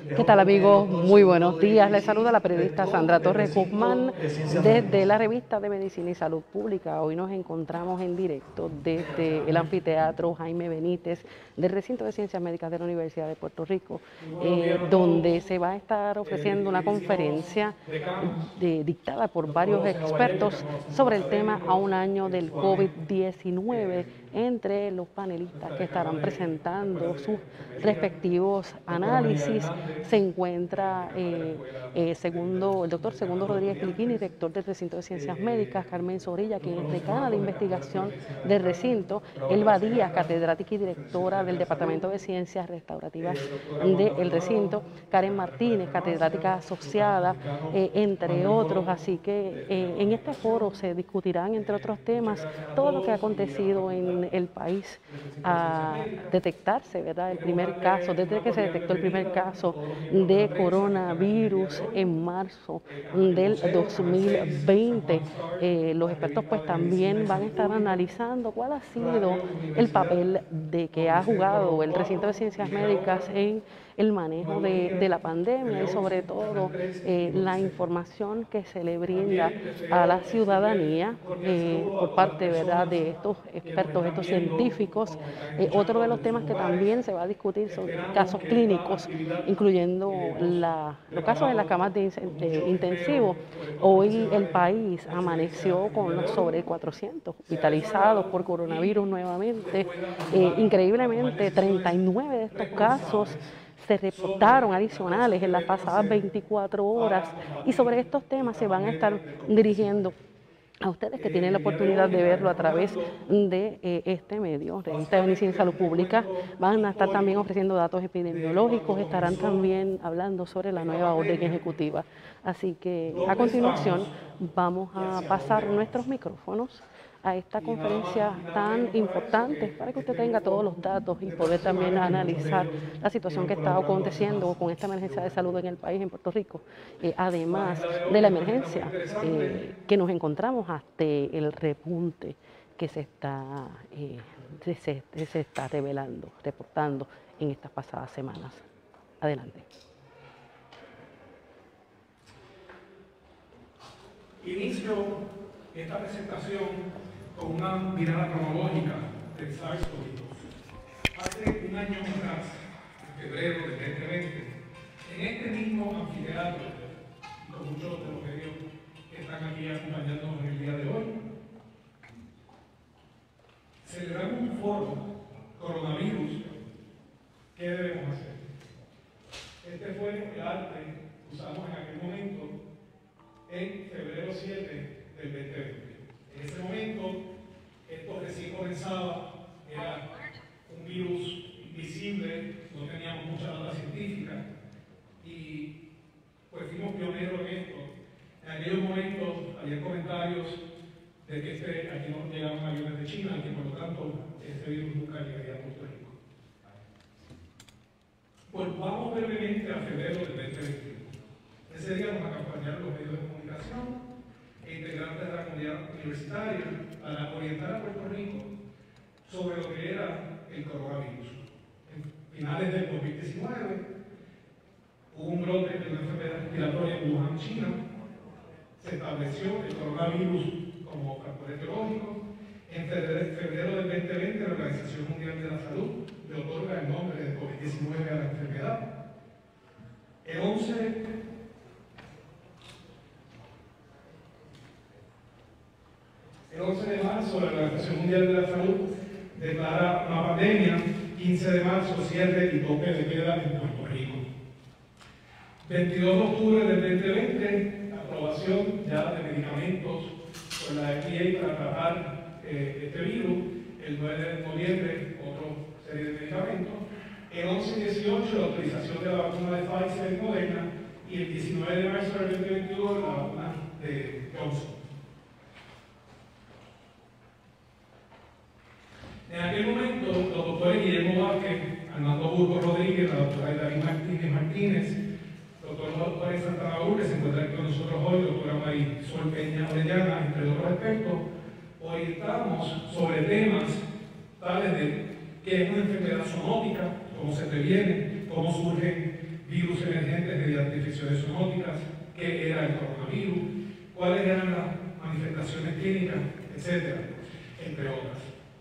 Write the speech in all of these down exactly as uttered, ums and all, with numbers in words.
¿Qué tal, amigos? Muy buenos días. Les saluda la periodista Sandra Torres Guzmán desde la revista de Medicina y Salud Pública. Hoy nos encontramos en directo desde el anfiteatro Jaime Benítez del recinto de Ciencias Médicas de la Universidad de Puerto Rico, eh, donde se va a estar ofreciendo una conferencia de, dictada por varios expertos sobre el tema a un año del COVID diecinueve. Entre los panelistas que estarán presentando sus respectivos análisis se encuentra eh, eh, segundo, el doctor Segundo Rodríguez Cliquini, director del recinto de Ciencias Médicas, Carmen Zorrilla, quien es decana de investigación del recinto, Elba Díaz, catedrática y directora del Departamento de Ciencias Restaurativas del recinto, Karen Martínez, catedrática asociada, eh, entre otros. Así que eh, en este foro se discutirán, entre otros temas, todo lo que ha acontecido en el país a detectarse, ¿verdad?, el primer caso, desde que se detectó el primer caso de coronavirus en marzo del dos mil veinte. Eh, los expertos pues también van a estar analizando cuál ha sido el papel de que ha jugado el recinto de Ciencias Médicas en el manejo de, de la pandemia y sobre todo eh, la información que se le brinda a la ciudadanía eh, por parte, ¿verdad?, de estos expertos, estos científicos. Eh, otro de los temas que también se va a discutir son casos clínicos, incluyendo la, los casos en las camas de, de intensivo. Hoy el país amaneció con sobre cuatrocientos hospitalizados por coronavirus nuevamente. Eh, increíblemente, treinta y nueve de estos casos se reportaron adicionales en las pasadas veinticuatro horas, y sobre estos temas se van a estar dirigiendo a ustedes que tienen la oportunidad de verlo a través de eh, este medio, Revista de Medicina y Salud Pública. Van a estar también ofreciendo datos epidemiológicos, estarán también hablando sobre la nueva orden ejecutiva. Así que a continuación vamos a pasar nuestros micrófonos a esta conferencia tan importante para que usted tenga todos los datos y poder también analizar la situación que está aconteciendo con esta emergencia de salud en el país, en Puerto Rico, eh, además de la emergencia eh, que nos encontramos ante el repunte que se está, eh, se, se está revelando, reportando en estas pasadas semanas. Adelante. Inicio esta presentación con una mirada cronológica del SARS-CoV dos. Hace un año atrás, en febrero del dos mil veinte, en este mismo anfiteatro, y con muchos de los medios que están aquí acompañándonos en el día de hoy, celebramos un foro coronavirus. ¿Qué debemos hacer? Este fue el arte que usamos en aquel momento, en febrero siete del dos mil veinte. En ese momento, esto recién comenzaba, era un virus invisible, no teníamos mucha data científica y pues fuimos pioneros en esto. En aquellos momentos había comentarios de que este, aquí no llegaban aviones de China y que por lo tanto este virus nunca llegaría a Puerto Rico. Pues vamos brevemente a febrero del dos mil veintiuno. Ese día nos acompañaron los medios de comunicación e integrantes de la comunidad universitaria para orientar a Puerto Rico sobre lo que era el coronavirus. En finales del dos mil diecinueve hubo un brote de una enfermedad respiratoria en Wuhan, China. Se estableció el coronavirus como factor etiológico. En febrero del dos mil veinte la Organización Mundial de la Salud le otorga el nombre de COVID diecinueve a la enfermedad. El once El once de marzo, la Organización Mundial de la Salud declara una pandemia. quince de marzo, cierre y toque de queda en Puerto Rico. veintidós de octubre del dos mil veinte, aprobación ya de medicamentos por la F D A para tratar eh, este virus. El nueve de noviembre, otra serie de medicamentos. El once y dieciocho, la autorización de la vacuna de Pfizer y Moderna. Y el diecinueve de marzo del dos mil veintiuno, la vacuna de Johnson. En aquel momento, los doctores Guillermo Vázquez, Armando Burgos Rodríguez, la doctora David Martínez Martínez, doctor Jorge Santanaúl, que se encuentra aquí con nosotros hoy, doctora Marisol Peña Orellana, entre otros expertos, orientamos sobre temas tales de qué es una enfermedad zoonótica, cómo se previene, cómo surgen virus en condiciones zoonóticas, qué era el coronavirus, cuáles eran las manifestaciones clínicas, etcétera, entre otras.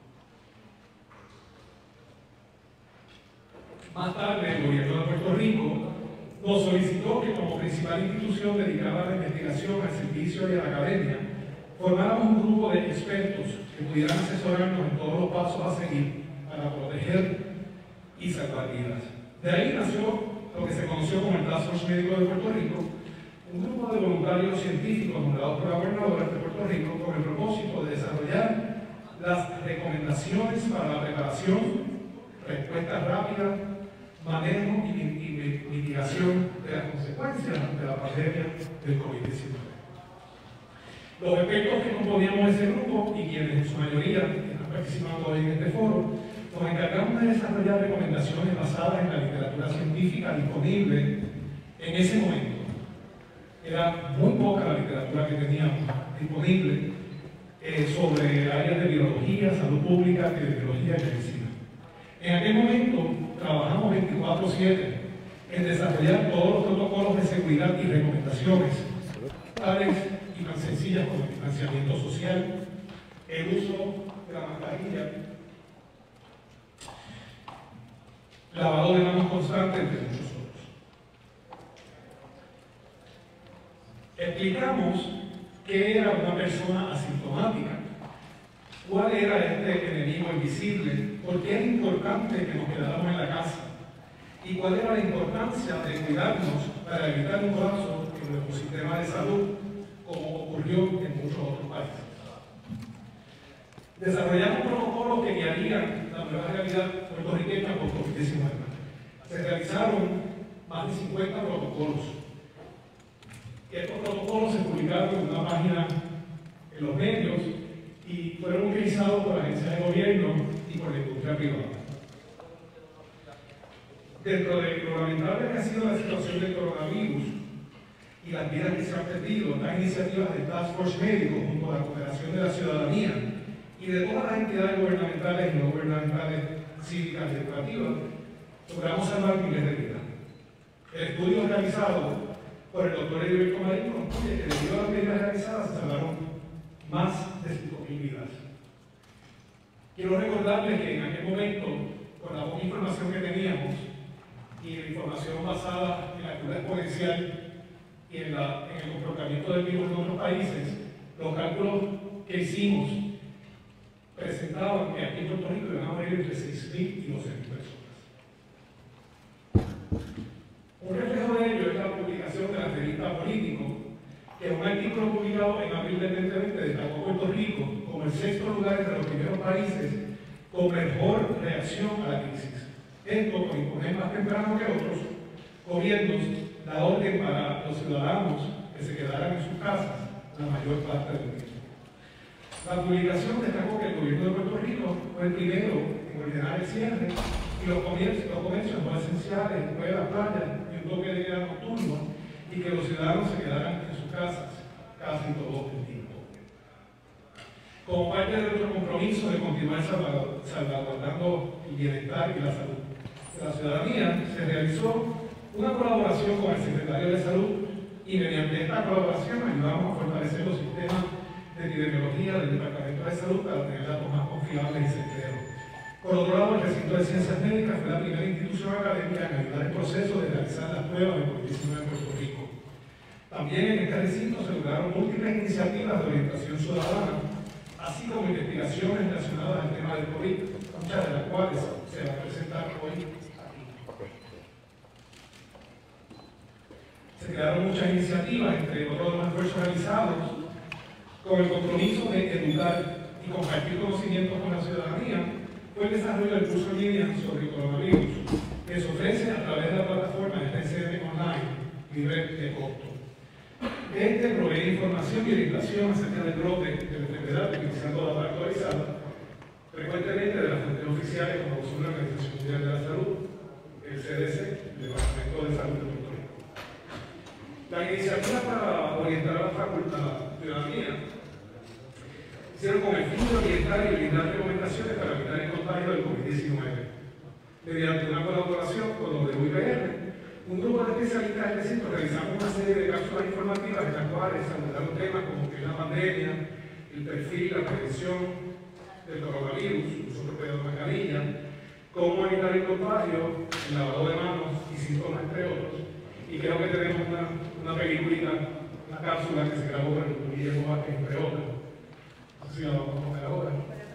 Más tarde, el gobierno de Puerto Rico nos solicitó que como principal institución dedicada a la investigación, al servicio y a la academia, formáramos un grupo de expertos que pudieran asesorarnos en todos los pasos a seguir para proteger y salvar vidas. De ahí nació lo que se conoció como el Task Force Médico de Puerto Rico, un grupo de voluntarios científicos nombrados por la gobernadora de Puerto Rico con el propósito de desarrollar las recomendaciones para la preparación, respuesta rápida, manejo y, y, y mitigación de las consecuencias de la pandemia del COVID diecinueve. Los expertos que componíamos ese grupo y quienes en su mayoría están participando hoy en este foro, nos encargamos de desarrollar recomendaciones basadas en la literatura científica disponible en ese momento. Era muy poca la literatura que teníamos disponible eh, sobre áreas de biología, salud pública, epidemiología y medicina. En aquel momento trabajamos veinticuatro siete en desarrollar todos los protocolos de seguridad y recomendaciones, tales y tan sencillas como el distanciamiento social, el uso de la mascarilla, lavado de manos constante, entre muchos otros. Explicamos qué era una persona asintomática, cuál era este enemigo invisible, por qué es importante que nos quedáramos en la casa y cuál era la importancia de cuidarnos para evitar un colapso en nuestro sistema de salud, como ocurrió en muchos otros países. Desarrollamos protocolos que guiarían la nueva realidad puertorriqueña por COVID diecinueve. Se realizaron más de cincuenta protocolos. Estos protocolos se publicaron en una página en los medios y fueron utilizados por agencias de gobierno y por la industria privada. Dentro de lo lamentable que ha sido la situación del coronavirus y las vidas que se han perdido, las iniciativas del Task Force Médico junto a la cooperación de la ciudadanía y de todas las entidades gubernamentales y no gubernamentales, cívicas y educativas, logramos salvar miles de vidas. El estudio realizado por el doctor Heriberto Marín concluye que debido a las medidas realizadas se salvaron más de cinco mil vidas. Quiero recordarles que en aquel momento, con la poca información que teníamos y la información basada en la curva exponencial y en, la, en el comportamiento del virus en otros países, los cálculos que hicimos presentaban que aquí en Puerto Rico iban a morir entre seis mil y doce mil personas. Un reflejo de ello es la publicación de la revista Político, que en un artículo publicado en abril del veinte veinte destacó Puerto Rico como el sexto lugar entre los primeros países con mejor reacción a la crisis. Esto por imponer más temprano que otros gobiernos la orden para los ciudadanos que se quedaran en sus casas la mayor parte del tiempo. La publicación destacó que el gobierno de Puerto Rico fue el primero en ordenar el cierre y los comercios, los comercios no esenciales, escuelas, playas y un toque de queda nocturno, y que los ciudadanos se quedaran en sus casas casi todo el tiempo. Como parte de nuestro compromiso de continuar salvaguardando el bienestar y la salud de la ciudadanía, se realizó una colaboración con el secretario de Salud y mediante esta colaboración ayudamos a fortalecer los sistemas de epidemiología del Departamento de Salud para tener datos más confiables y certeros. Por otro lado, el recinto de ciencias médicas fue la primera institución académica en ayudar el proceso de realizar las pruebas de COVID diecinueve en Puerto Rico. También en este recinto se lograron múltiples iniciativas de orientación ciudadana, así como investigaciones relacionadas al tema del COVID, muchas de las cuales se van a presentar hoy aquí. Se crearon muchas iniciativas, entre otros los esfuerzos realizados, con el compromiso de educar y compartir conocimientos con la ciudadanía, fue el desarrollo del curso en línea sobre el coronavirus, que se ofrece a través de la plataforma de P C M Online, libre de costo. Este provee información y orientación acerca del brote de la enfermedad utilizando data actualizada, frecuentemente de las fuentes oficiales como son la Organización Mundial de la Salud, el C D C, el Departamento de Salud de Puerto Rico. La iniciativa para orientar a la facultad, a la ciudadanía, hicieron con el fin de orientar y brindar recomendaciones para evitar el contagio del COVID diecinueve, mediante una colaboración con los de U I P R Un grupo de especialistas del recinto realizamos una serie de cápsulas informativas en las cuales se abordaron temas como que es la pandemia, el perfil, la prevención del coronavirus, uso apropiado de mascarilla, cómo evitar el contagio, el lavado de manos y síntomas, entre otros. Y creo que tenemos una, una película, una cápsula que se grabó por el doctor Guillermo Vázquez, entre otros. Así la vamos a ver ahora.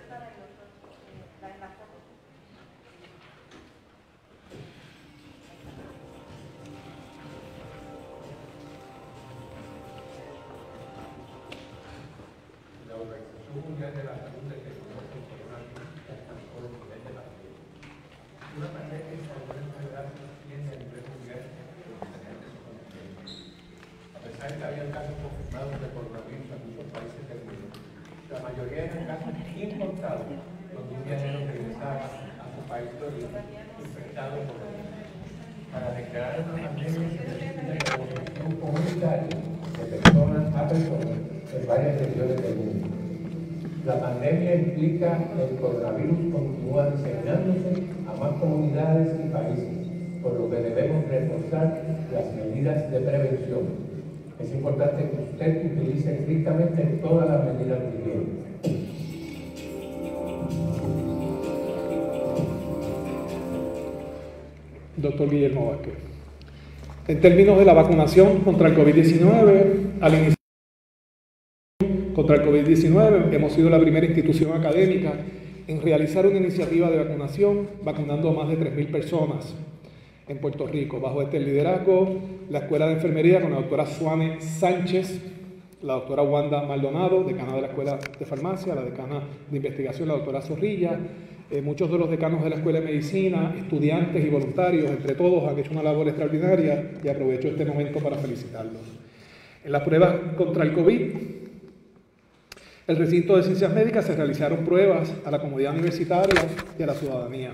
Mundial de la Salud determinó que el coronavirus alcanzó el nivel de pandemia. Una pandemia es una enfermedad que se tiene a nivel mundial en los diferentes continentes. A pesar de que había casos confirmados de coronavirus en muchos países del mundo, la mayoría eran casos importados, donde un viajero regresaba a su país de origen infectado por el virus. Para declarar una pandemia se necesita como un comunitario de personas a personas en varias regiones del mundo. La pandemia implica que el coronavirus continúa diseminándose a más comunidades y países, por lo que debemos reforzar las medidas de prevención. Es importante que usted utilice estrictamente todas las medidas de higiene. Doctor Guillermo Vázquez. En términos de la vacunación contra el COVID diecinueve, al inicio contra el COVID diecinueve, hemos sido la primera institución académica en realizar una iniciativa de vacunación, vacunando a más de tres mil personas en Puerto Rico. Bajo este liderazgo, la Escuela de Enfermería con la doctora Suane Sánchez, la doctora Wanda Maldonado, decana de la Escuela de Farmacia, la decana de Investigación, la doctora Zorrilla, eh, muchos de los decanos de la Escuela de Medicina, estudiantes y voluntarios, entre todos, han hecho una labor extraordinaria y aprovecho este momento para felicitarlos. En las pruebas contra el COVID, el recinto de Ciencias Médicas se realizaron pruebas a la comunidad universitaria y a la ciudadanía.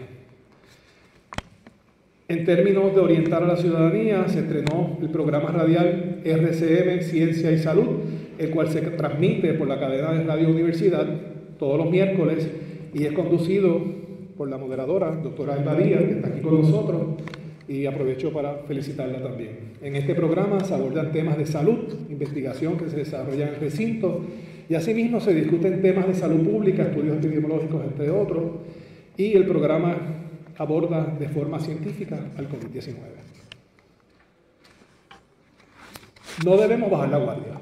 En términos de orientar a la ciudadanía, se estrenó el programa radial R C M Ciencia y Salud, el cual se transmite por la cadena de Radio Universidad todos los miércoles y es conducido por la moderadora, doctora Alba Díaz, que está aquí con nosotros, y aprovecho para felicitarla también. En este programa se abordan temas de salud, investigación que se desarrolla en el recinto, y asimismo se discuten temas de salud pública, estudios epidemiológicos, entre otros, y el programa aborda de forma científica al COVID diecinueve. No debemos bajar la guardia.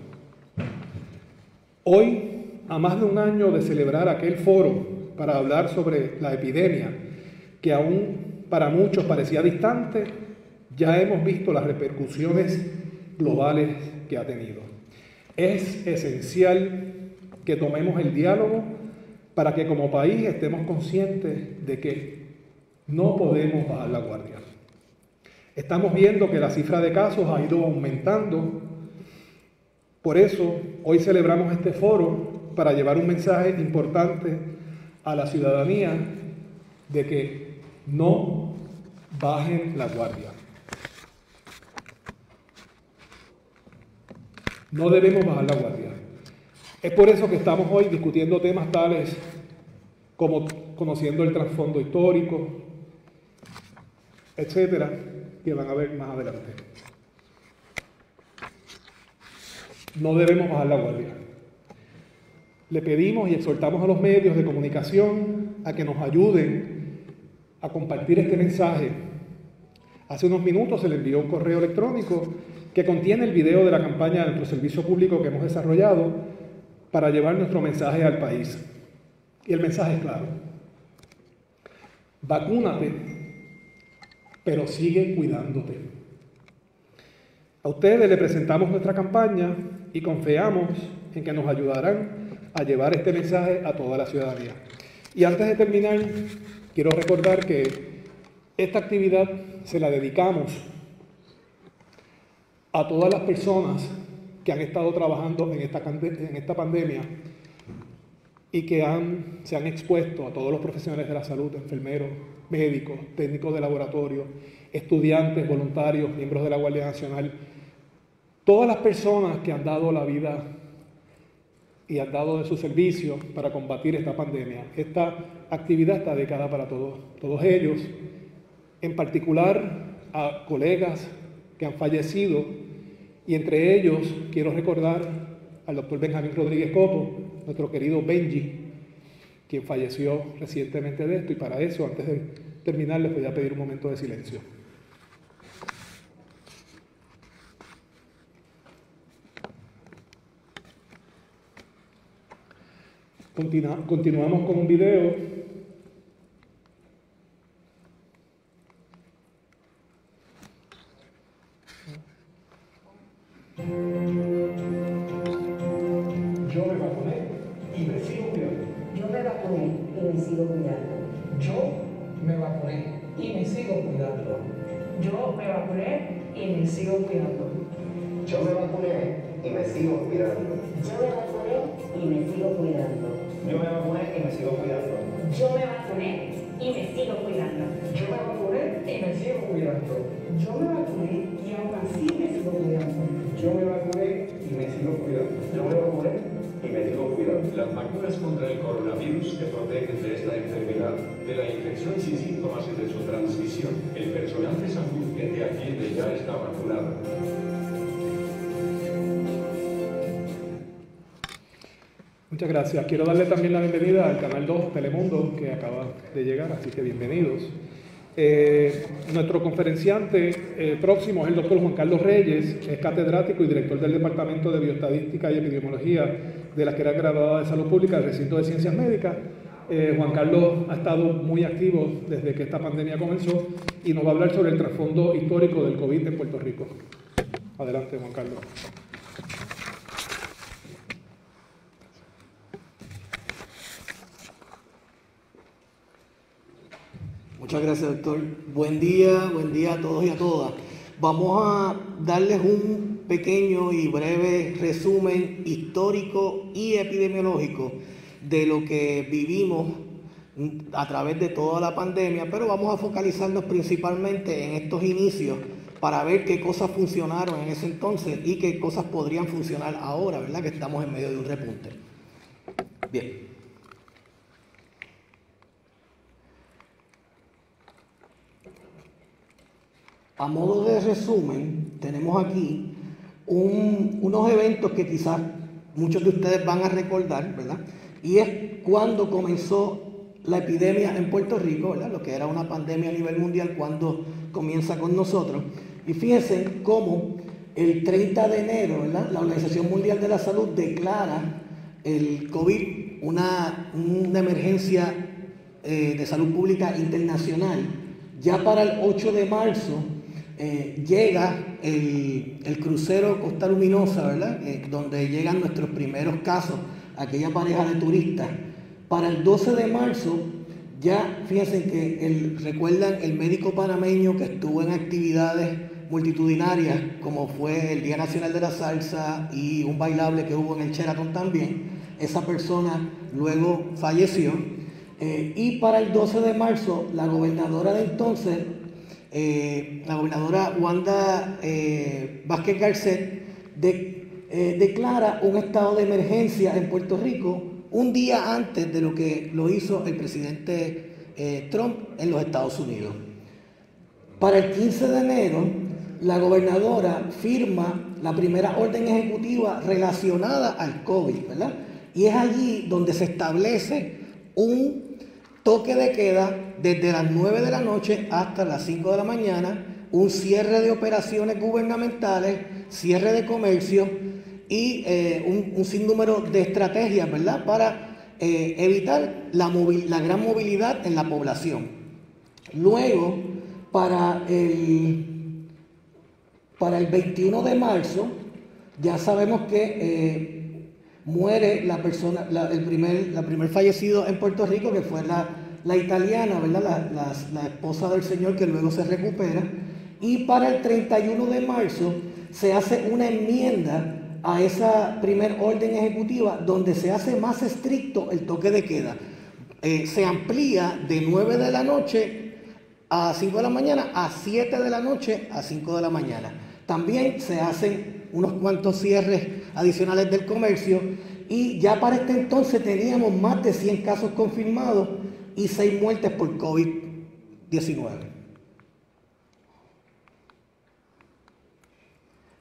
Hoy, a más de un año de celebrar aquel foro para hablar sobre la epidemia, que aún para muchos parecía distante, ya hemos visto las repercusiones globales que ha tenido. Es esencial que tomemos el diálogo para que como país estemos conscientes de que no podemos bajar la guardia. Estamos viendo que la cifra de casos ha ido aumentando. Por eso, hoy celebramos este foro para llevar un mensaje importante a la ciudadanía de que no bajen la guardia. No debemos bajar la guardia. Es por eso que estamos hoy discutiendo temas tales como conociendo el trasfondo histórico, etcétera, que van a ver más adelante. No debemos bajar la guardia. Le pedimos y exhortamos a los medios de comunicación a que nos ayuden a compartir este mensaje. Hace unos minutos se le envió un correo electrónico que contiene el video de la campaña de nuestro servicio público que hemos desarrollado para llevar nuestro mensaje al país. Y el mensaje es claro. Vacúnate, pero sigue cuidándote. A ustedes les presentamos nuestra campaña y confiamos en que nos ayudarán a llevar este mensaje a toda la ciudadanía. Y antes de terminar, quiero recordar que esta actividad se la dedicamos a todas las personas que han estado trabajando en esta, en esta pandemia y que han, se han expuesto a todos los profesionales de la salud, enfermeros, médicos, técnicos de laboratorio, estudiantes, voluntarios, miembros de la Guardia Nacional, todas las personas que han dado la vida y han dado de su servicio para combatir esta pandemia. Esta actividad está dedicada para todos, todos ellos, en particular a colegas que han fallecido, y entre ellos quiero recordar al doctor Benjamín Rodríguez Coto, nuestro querido Benji, quien falleció recientemente de esto, y para eso, antes de terminar, les voy a pedir un momento de silencio. Continua, continuamos con un video. Yo me vacuné y me sigo cuidando. Yo me vacuné y me sigo cuidando. Yo me vacuné y me sigo cuidando. Yo me vacuné y me sigo cuidando. Yo me vacuné y me sigo cuidando. Yo me vacuné y me sigo cuidando. Yo me vacuné y me sigo cuidando. Yo me vacuné y me sigo cuidando. Yo me vacuné y me sigo cuidando. Yo me vacuné y aún así me sigo cuidando. Yo me vacuné y me sigo cuidando. Yo me vacuné y me sigo cuidando. Las vacunas contra el coronavirus te protegen de esta enfermedad, de la infección sin síntomas y de su transmisión. El personal de salud que te atiende ya está vacunado. Muchas gracias. Quiero darle también la bienvenida al Canal dos Telemundo, que acaba de llegar, así que bienvenidos. Eh, nuestro conferenciante eh, próximo es el doctor Juan Carlos Reyes, es catedrático y director del Departamento de Bioestadística y Epidemiología de la Escuela Graduada de Salud Pública del Recinto de Ciencias Médicas. Eh, Juan Carlos ha estado muy activo desde que esta pandemia comenzó y nos va a hablar sobre el trasfondo histórico del COVID en Puerto Rico. Adelante, Juan Carlos. Muchas gracias, doctor. Buen día, buen día a todos y a todas. Vamos a darles un pequeño y breve resumen histórico y epidemiológico de lo que vivimos a través de toda la pandemia, pero vamos a focalizarnos principalmente en estos inicios para ver qué cosas funcionaron en ese entonces y qué cosas podrían funcionar ahora, ¿verdad? Que estamos en medio de un repunte. Bien. A modo de resumen, tenemos aquí un, unos eventos que quizás muchos de ustedes van a recordar, ¿verdad? Y es cuando comenzó la epidemia en Puerto Rico, ¿verdad? Lo que era una pandemia a nivel mundial, cuando comienza con nosotros. Y fíjense cómo el treinta de enero, ¿verdad? La Organización Mundial de la Salud declara el COVID una, una emergencia eh, de salud pública internacional. Ya para el ocho de marzo, Eh, llega el, el crucero Costa Luminosa, ¿verdad? Eh, donde llegan nuestros primeros casos, aquella pareja de turistas. Para el doce de marzo, ya fíjense que el, recuerdan el médico panameño que estuvo en actividades multitudinarias, como fue el Día Nacional de la Salsa y un bailable que hubo en el Sheraton también. Esa persona luego falleció. Eh, y para el doce de marzo, la gobernadora de entonces, Eh, la gobernadora Wanda eh, Vázquez Garcet de, eh, declara un estado de emergencia en Puerto Rico un día antes de lo que lo hizo el presidente eh, Trump en los Estados Unidos. Para el quince de enero, la gobernadora firma la primera orden ejecutiva relacionada al COVID, ¿verdad? Y es allí donde se establece un toque de queda desde las nueve de la noche hasta las cinco de la mañana, un cierre de operaciones gubernamentales, cierre de comercio y eh, un, un sinnúmero de estrategias, ¿verdad?, para eh, evitar la, movil- la gran movilidad en la población. Luego, para el, para el veintiuno de marzo, ya sabemos que eh, muere la persona, la, el primer, la primer fallecido en Puerto Rico, que fue la, la italiana, ¿verdad? La, la, la esposa del señor, que luego se recupera. Y para el treinta y uno de marzo se hace una enmienda a esa primer orden ejecutiva donde se hace más estricto el toque de queda. Eh, se amplía de nueve de la noche a cinco de la mañana a siete de la noche a cinco de la mañana. También se hacen unos cuantos cierres adicionales del comercio y ya para este entonces teníamos más de cien casos confirmados y seis muertes por COVID diecinueve.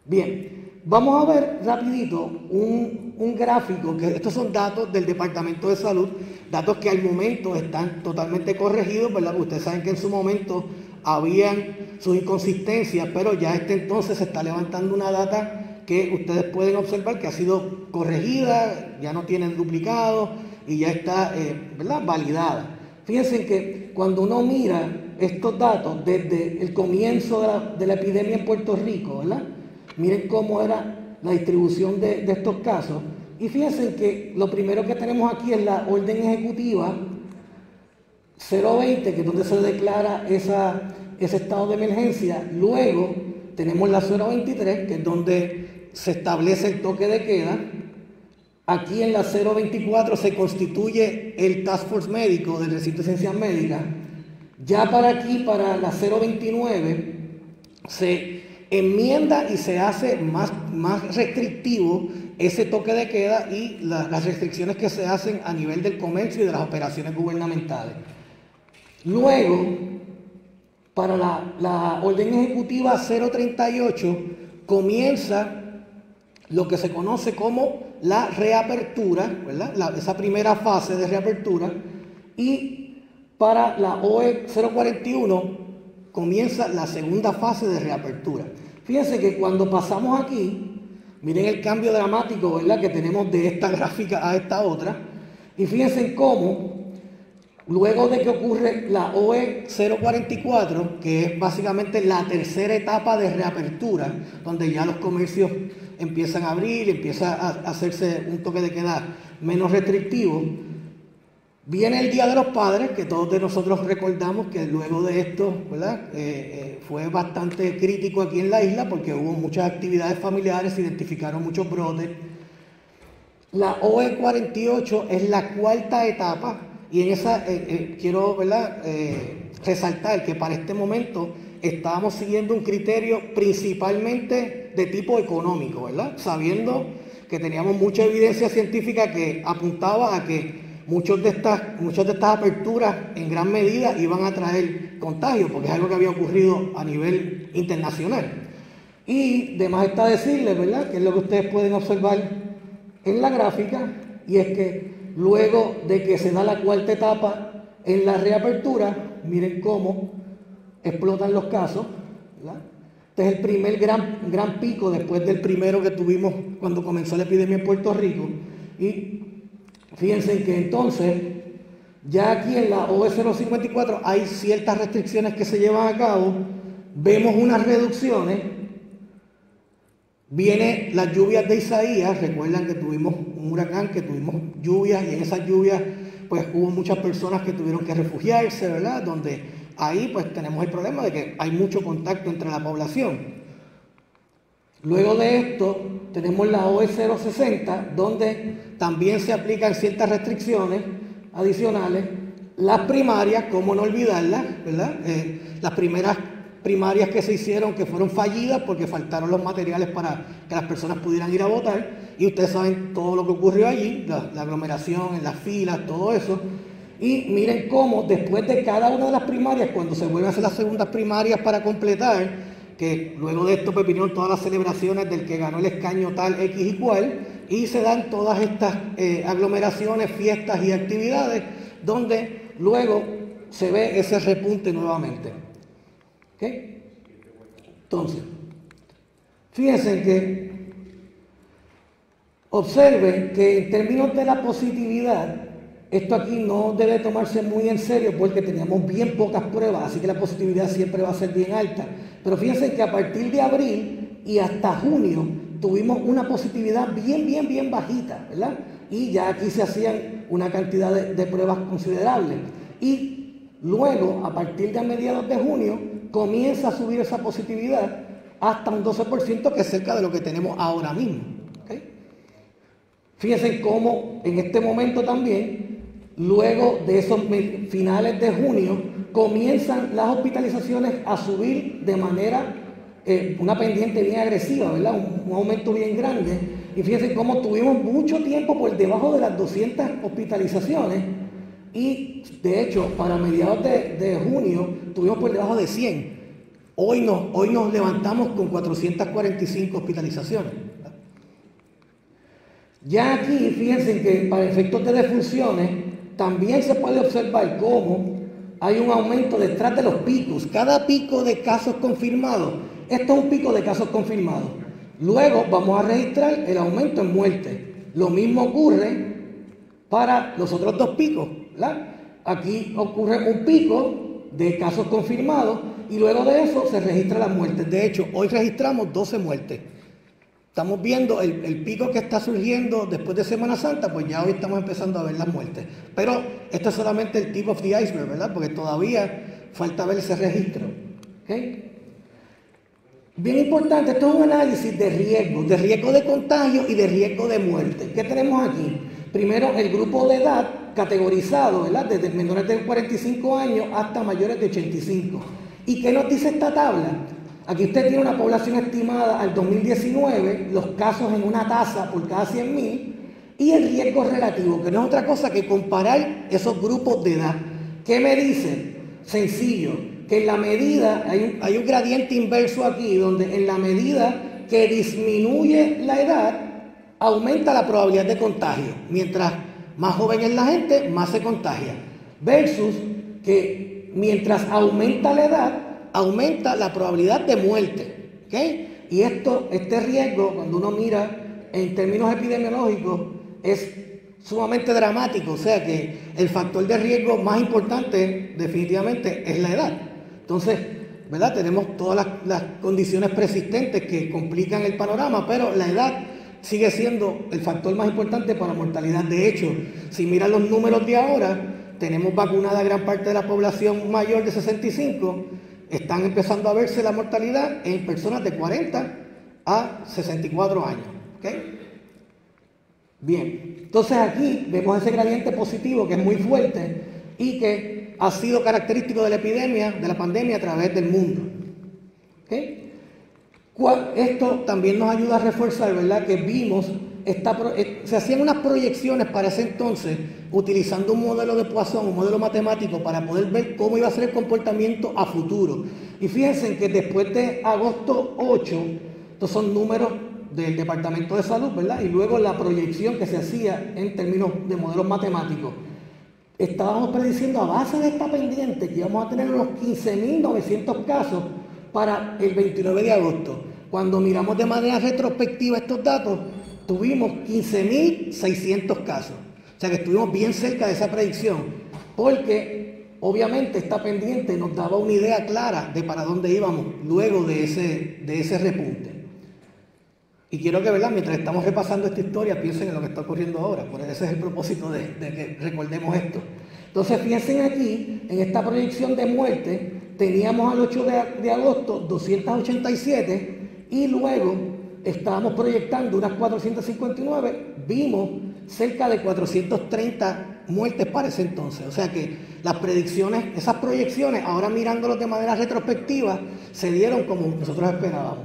Bien, vamos a ver rapidito un, un gráfico, que estos son datos del Departamento de Salud, datos que al momento están totalmente corregidos, ¿verdad? Porque ustedes saben que en su momento habían sus inconsistencias, pero ya este entonces se está levantando una data que ustedes pueden observar que ha sido corregida, ya no tienen duplicado y ya está, eh, ¿verdad?, validada. Fíjense que cuando uno mira estos datos desde el comienzo de la, de la epidemia en Puerto Rico, ¿verdad?, miren cómo era la distribución de, de estos casos. Y fíjense que lo primero que tenemos aquí es la orden ejecutiva cero veinte, que es donde se declara esa, ese estado de emergencia. Luego tenemos la cero veintitrés, que es donde se establece el toque de queda. Aquí en la cero veinticuatro se constituye el Task Force médico del recinto de ciencias médicas. Ya para aquí, para la cero veintinueve, se enmienda y se hace más, más restrictivo ese toque de queda y la, las restricciones que se hacen a nivel del comercio y de las operaciones gubernamentales. Luego, para la, la orden ejecutiva cero treinta y ocho, comienza lo que se conoce como la reapertura, ¿verdad?, la, esa primera fase de reapertura, y para la O E cero cuarenta y uno comienza la segunda fase de reapertura. Fíjense que cuando pasamos aquí, miren el cambio dramático, ¿verdad?, que tenemos de esta gráfica a esta otra, y fíjense cómo luego de que ocurre la O E cero cuarenta y cuatro, que es básicamente la tercera etapa de reapertura, donde ya los comercios empiezan a abrir, empieza a hacerse un toque de queda menos restrictivo, viene el Día de los Padres, que todos de nosotros recordamos que luego de esto, ¿verdad?, eh, eh, fue bastante crítico aquí en la isla porque hubo muchas actividades familiares, se identificaron muchos brotes. La O E cuarenta y ocho es la cuarta etapa. Y en esa eh, eh, quiero, ¿verdad?, eh, resaltar que para este momento estábamos siguiendo un criterio principalmente de tipo económico, ¿verdad?, sabiendo que teníamos mucha evidencia científica que apuntaba a que muchos de estas, muchas de estas aperturas en gran medida iban a traer contagios, porque es algo que había ocurrido a nivel internacional. Y de más está decirles, ¿verdad?, que es lo que ustedes pueden observar en la gráfica, y es que luego de que se da la cuarta etapa en la reapertura, miren cómo explotan los casos, ¿verdad? Este es el primer gran, gran pico después del primero que tuvimos cuando comenzó la epidemia en Puerto Rico. Y fíjense que entonces, ya aquí en la O E cero cincuenta y cuatro hay ciertas restricciones que se llevan a cabo, vemos unas reducciones. Vienen las lluvias de Isaías, recuerdan que tuvimos un huracán, que tuvimos lluvias, y en esas lluvias pues hubo muchas personas que tuvieron que refugiarse, ¿verdad?, donde ahí pues tenemos el problema de que hay mucho contacto entre la población. Luego de esto tenemos la O E cero sesenta, donde también se aplican ciertas restricciones adicionales. Las primarias, cómo no olvidarlas, ¿verdad?, eh, las primeras primarias que se hicieron que fueron fallidas porque faltaron los materiales para que las personas pudieran ir a votar, y ustedes saben todo lo que ocurrió allí, la, la aglomeración en las filas, todo eso. Y miren cómo después de cada una de las primarias, cuando se vuelven a hacer las segundas primarias para completar, que luego de esto pues vinieron todas las celebraciones del que ganó el escaño tal, X y cual, y se dan todas estas eh, aglomeraciones, fiestas y actividades, donde luego se ve ese repunte nuevamente. ¿Okay? Entonces, fíjense que observen que en términos de la positividad, esto aquí no debe tomarse muy en serio porque teníamos bien pocas pruebas, así que la positividad siempre va a ser bien alta. Pero fíjense que a partir de abril y hasta junio tuvimos una positividad bien, bien, bien bajita, ¿verdad? Y ya aquí se hacían una cantidad de, de pruebas considerables. Y luego, a partir de mediados de junio, comienza a subir esa positividad hasta un doce por ciento, que es cerca de lo que tenemos ahora mismo. ¿Okay? Fíjense cómo en este momento también, luego de esos finales de junio, comienzan las hospitalizaciones a subir de manera, eh, una pendiente bien agresiva, ¿verdad? Un, un aumento bien grande. Y fíjense cómo tuvimos mucho tiempo por debajo de las doscientas hospitalizaciones. Y de hecho, para mediados de, de junio tuvimos por debajo de cien. Hoy, no, hoy nos levantamos con cuatrocientas cuarenta y cinco hospitalizaciones. Ya aquí, fíjense que para efectos de defunciones, también se puede observar cómo hay un aumento detrás de los picos. Cada pico de casos confirmados, esto es un pico de casos confirmados. Luego vamos a registrar el aumento en muerte. Lo mismo ocurre para los otros dos picos, ¿verdad? Aquí ocurre un pico de casos confirmados y luego de eso se registran las muertes. De hecho, hoy registramos doce muertes. Estamos viendo el, el pico que está surgiendo después de Semana Santa, pues ya hoy estamos empezando a ver las muertes. Pero esto es solamente el tip of the iceberg, ¿verdad? Porque todavía falta ver ese registro. ¿Okay? Bien importante, esto es un análisis de riesgo, de riesgo de contagio y de riesgo de muerte. ¿Qué tenemos aquí? Primero, el grupo de edad categorizado, ¿verdad? Desde menores de cuarenta y cinco años hasta mayores de ochenta y cinco. ¿Y qué nos dice esta tabla? Aquí usted tiene una población estimada al dos mil diecinueve, los casos en una tasa por cada cien mil y el riesgo relativo, que no es otra cosa que comparar esos grupos de edad. ¿Qué me dice? Sencillo, que en la medida, hay un, hay un gradiente inverso aquí, donde en la medida que disminuye la edad, aumenta la probabilidad de contagio. Mientras más joven es la gente, más se contagia. Versus que mientras aumenta la edad, aumenta la probabilidad de muerte. ¿Okay? Y esto, este riesgo, cuando uno mira en términos epidemiológicos, es sumamente dramático. O sea que el factor de riesgo más importante definitivamente es la edad. Entonces, ¿verdad? Tenemos todas las, las condiciones persistentes que complican el panorama, pero la edad sigue siendo el factor más importante para la mortalidad. De hecho, si miran los números de ahora, tenemos vacunada gran parte de la población mayor de sesenta y cinco, están empezando a verse la mortalidad en personas de cuarenta a sesenta y cuatro años. ¿Okay? Bien, entonces aquí vemos ese gradiente positivo que es muy fuerte y que ha sido característico de la epidemia, de la pandemia a través del mundo. ¿Okay? Esto también nos ayuda a reforzar, ¿verdad? Que vimos, esta, se hacían unas proyecciones para ese entonces utilizando un modelo de Poisson, un modelo matemático para poder ver cómo iba a ser el comportamiento a futuro. Y fíjense que después de agosto ocho, estos son números del Departamento de Salud, ¿verdad? Y luego la proyección que se hacía en términos de modelos matemáticos. Estábamos prediciendo a base de esta pendiente que íbamos a tener unos quince mil novecientos casos para el veintinueve de agosto. Cuando miramos de manera retrospectiva estos datos, tuvimos quince mil seiscientos casos. O sea que estuvimos bien cerca de esa predicción, porque obviamente esta pendiente nos daba una idea clara de para dónde íbamos luego de ese, de ese repunte. Y quiero que, ¿verdad? Mientras estamos repasando esta historia, piensen en lo que está ocurriendo ahora, porque ese es el propósito de, de que recordemos esto. Entonces, fíjense aquí, en esta proyección de muerte, teníamos al ocho de agosto doscientos ochenta y siete y luego estábamos proyectando unas cuatrocientos cincuenta y nueve, vimos cerca de cuatrocientas treinta muertes para ese entonces. O sea que las predicciones, esas proyecciones, ahora mirándolos de manera retrospectiva, se dieron como nosotros esperábamos.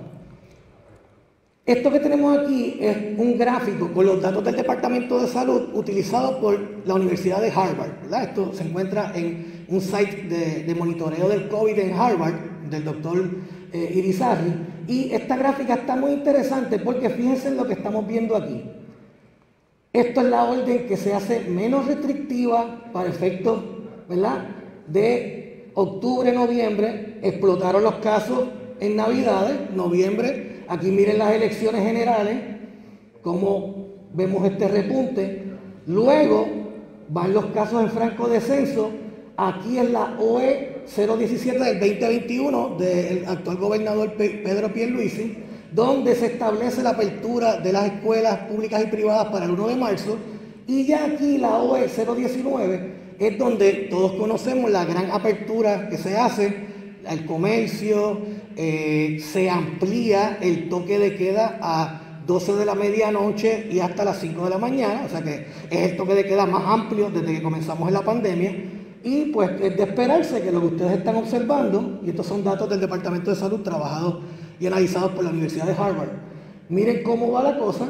Esto que tenemos aquí es un gráfico con los datos del Departamento de Salud utilizado por la Universidad de Harvard, ¿verdad? Esto se encuentra en un site de, de monitoreo del COVID en Harvard, del doctor eh, Irizarry. Y esta gráfica está muy interesante porque fíjense en lo que estamos viendo aquí. Esto es la orden que se hace menos restrictiva para efectos, ¿verdad? De octubre, noviembre, explotaron los casos en Navidades, noviembre. Aquí miren las elecciones generales, como vemos este repunte. Luego van los casos en franco descenso. Aquí es la O E cero diecisiete del veinte veintiuno del actual gobernador Pedro Pierluisi, donde se establece la apertura de las escuelas públicas y privadas para el uno de marzo. Y ya aquí la O E cero diecinueve es donde todos conocemos la gran apertura que se hace al comercio, eh, se amplía el toque de queda a doce de la medianoche y hasta las cinco de la mañana, o sea que es el toque de queda más amplio desde que comenzamos en la pandemia. Y pues es de esperarse que lo que ustedes están observando, y estos son datos del Departamento de Salud trabajados y analizados por la Universidad de Harvard, miren cómo va la cosa.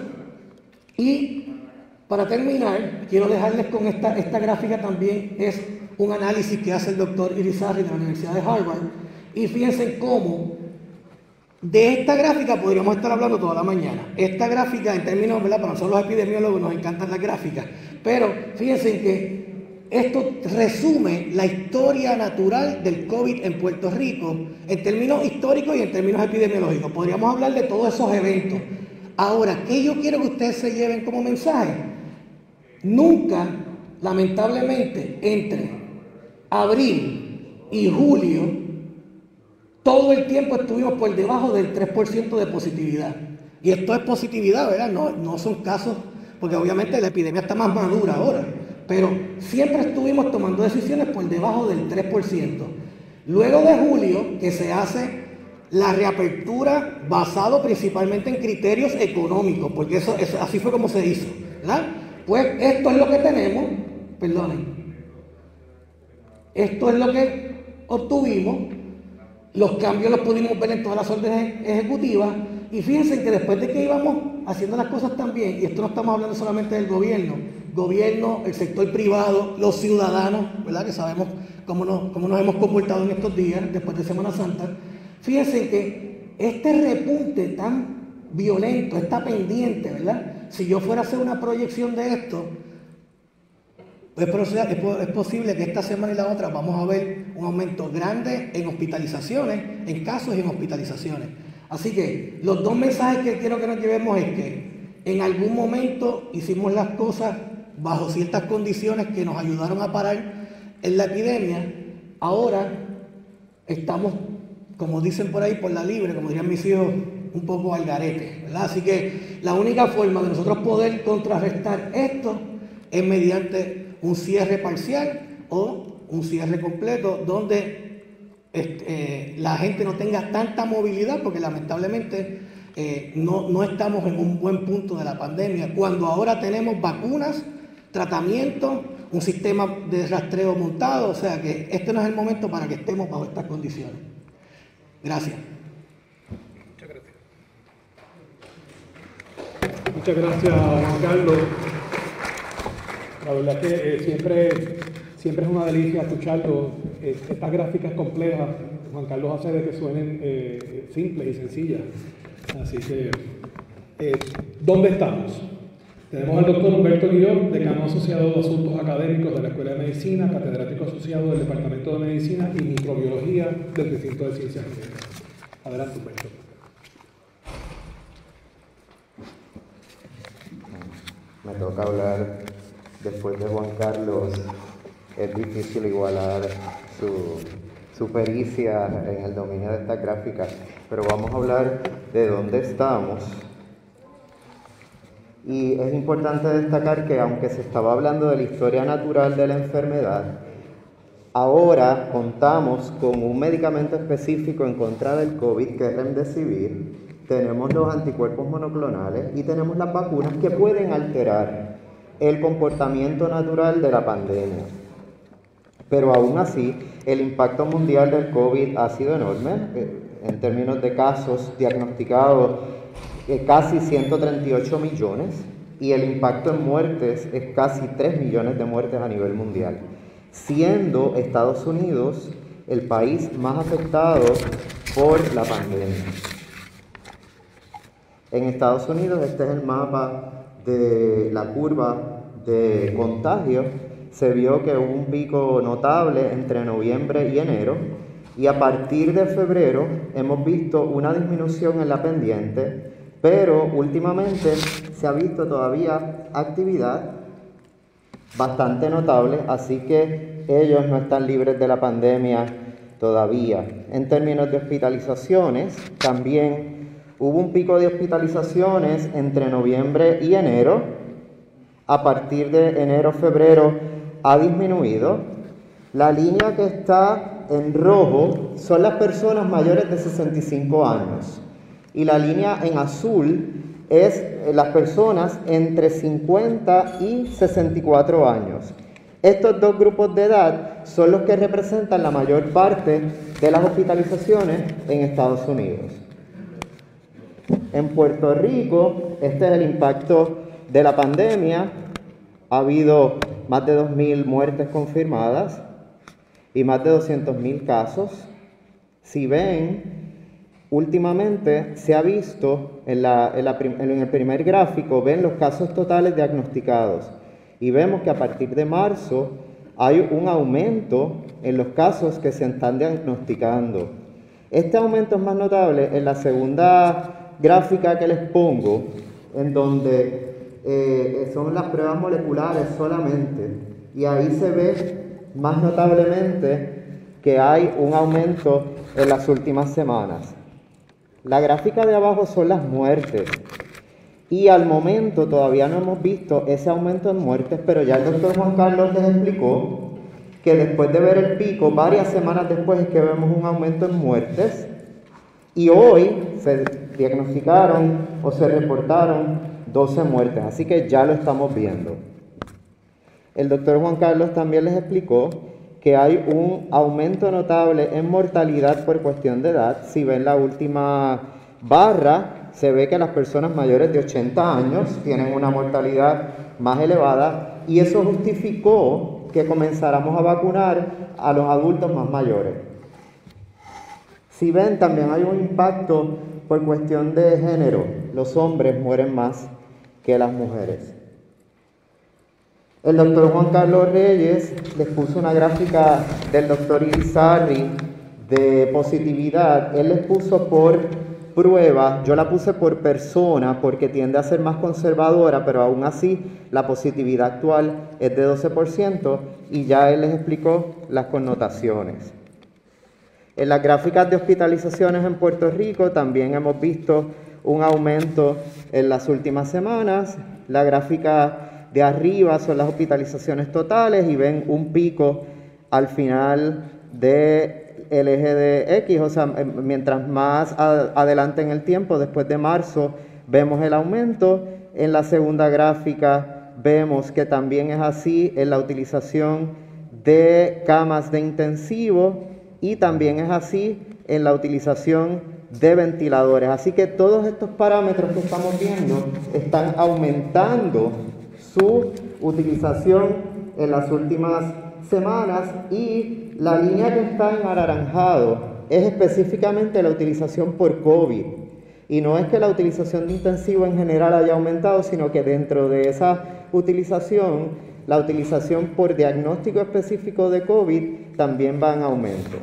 Y para terminar, quiero dejarles con esta, esta gráfica también, es un análisis que hace el doctor Irizarry de la Universidad de Harvard, Y fíjense cómo de esta gráfica podríamos estar hablando toda la mañana. Esta gráfica, en términos, ¿verdad? Para nosotros los epidemiólogos nos encantan las gráficas, pero fíjense que esto resume la historia natural del COVID en Puerto Rico en términos históricos y en términos epidemiológicos. Podríamos hablar de todos esos eventos. Ahora, ¿qué yo quiero que ustedes se lleven como mensaje? Nunca, lamentablemente, entre abril y julio, todo el tiempo estuvimos por debajo del tres por ciento de positividad. Y esto es positividad, ¿verdad? No, no son casos, porque obviamente la epidemia está más madura ahora. Pero siempre estuvimos tomando decisiones por debajo del tres por ciento. Luego de julio, que se hace la reapertura basado principalmente en criterios económicos, porque eso, eso así fue como se hizo, ¿verdad? Pues esto es lo que tenemos, perdonen, esto es lo que obtuvimos, los cambios los pudimos ver en todas las órdenes ejecutivas, y fíjense que después de que íbamos haciendo las cosas tan bien, y esto no estamos hablando solamente del gobierno, gobierno, el sector privado, los ciudadanos, ¿verdad? Que sabemos cómo nos, cómo nos hemos comportado en estos días, después de Semana Santa. Fíjense que este repunte tan violento, está pendiente, ¿verdad? Si yo fuera a hacer una proyección de esto, pues es posible que esta semana y la otra vamos a ver un aumento grande en hospitalizaciones, en casos y en hospitalizaciones. Así que los dos mensajes que quiero que nos llevemos es que en algún momento hicimos las cosas bajo ciertas condiciones que nos ayudaron a parar en la epidemia. Ahora estamos, como dicen por ahí, por la libre, como dirían mis hijos, un poco al garete, ¿verdad? Así que la única forma de nosotros poder contrarrestar esto es mediante un cierre parcial o un cierre completo, donde este, eh, la gente no tenga tanta movilidad, porque lamentablemente eh, no, no estamos en un buen punto de la pandemia, cuando ahora tenemos vacunas, tratamiento, un sistema de rastreo montado. O sea que este no es el momento para que estemos bajo estas condiciones. Gracias. Muchas gracias. Muchas gracias, Juan Carlos. La verdad es que eh, siempre, siempre es una delicia escucharlo. Eh, estas gráficas complejas, Juan Carlos hace de que suenen eh, simples y sencillas. Así que, eh, ¿dónde estamos? Tenemos al doctor Humberto Guillón, decano asociado de Asuntos Académicos de la Escuela de Medicina, catedrático asociado del Departamento de Medicina y Microbiología del Recinto de Ciencias Médicas. Adelante, Humberto. Me toca hablar después de Juan Carlos. Es difícil igualar su, su pericia en el dominio de estas gráficas, pero vamos a hablar de dónde estamos. Y es importante destacar que aunque se estaba hablando de la historia natural de la enfermedad, ahora contamos con un medicamento específico en contra del COVID, que es Remdesivir, tenemos los anticuerpos monoclonales y tenemos las vacunas que pueden alterar el comportamiento natural de la pandemia. Pero aún así, el impacto mundial del COVID ha sido enorme, en términos de casos diagnosticados, casi ciento treinta y ocho millones, y el impacto en muertes es casi tres millones de muertes a nivel mundial, siendo Estados Unidos el país más afectado por la pandemia. En Estados Unidos, este es el mapa de la curva de contagio. Se vio que hubo un pico notable entre noviembre y enero, y a partir de febrero hemos visto una disminución en la pendiente, pero últimamente se ha visto todavía actividad bastante notable, así que ellos no están libres de la pandemia todavía. En términos de hospitalizaciones, también hubo un pico de hospitalizaciones entre noviembre y enero. A partir de enero-febrero ha disminuido. La línea que está en rojo son las personas mayores de sesenta y cinco años. Y la línea en azul es las personas entre cincuenta y sesenta y cuatro años. Estos dos grupos de edad son los que representan la mayor parte de las hospitalizaciones en Estados Unidos. En Puerto Rico, este es el impacto de la pandemia. Ha habido más de dos mil muertes confirmadas y más de doscientos mil casos. Si ven, últimamente se ha visto en, la, en, la, en el primer gráfico, ven los casos totales diagnosticados y vemos que a partir de marzo hay un aumento en los casos que se están diagnosticando. Este aumento es más notable en la segunda gráfica que les pongo, en donde eh, son las pruebas moleculares solamente, y ahí se ve más notablemente que hay un aumento en las últimas semanas. La gráfica de abajo son las muertes, y al momento todavía no hemos visto ese aumento en muertes, pero ya el doctor Juan Carlos les explicó que después de ver el pico, varias semanas después es que vemos un aumento en muertes, y hoy se diagnosticaron o se reportaron doce muertes, así que ya lo estamos viendo. El doctor Juan Carlos también les explicó que hay un aumento notable en mortalidad por cuestión de edad. Si ven la última barra, se ve que las personas mayores de ochenta años tienen una mortalidad más elevada, y eso justificó que comenzáramos a vacunar a los adultos más mayores. Si ven, también hay un impacto por cuestión de género. Los hombres mueren más que las mujeres. El doctor Juan Carlos Reyes les puso una gráfica del doctor Irizarry de positividad. Él les puso por prueba, yo la puse por persona porque tiende a ser más conservadora, pero aún así la positividad actual es de doce por ciento, y ya él les explicó las connotaciones. En las gráficas de hospitalizaciones en Puerto Rico también hemos visto un aumento en las últimas semanas. La gráfica de arriba son las hospitalizaciones totales y ven un pico al final del eje de X, o sea, mientras más adelante en el tiempo, después de marzo, vemos el aumento. En la segunda gráfica vemos que también es así en la utilización de camas de intensivo, y también es así en la utilización de ventiladores. Así que todos estos parámetros que estamos viendo están aumentando su utilización en las últimas semanas, y la línea que está en anaranjado es específicamente la utilización por COVID. Y no es que la utilización de intensivo en general haya aumentado, sino que dentro de esa utilización, la utilización por diagnóstico específico de COVID también va en aumento.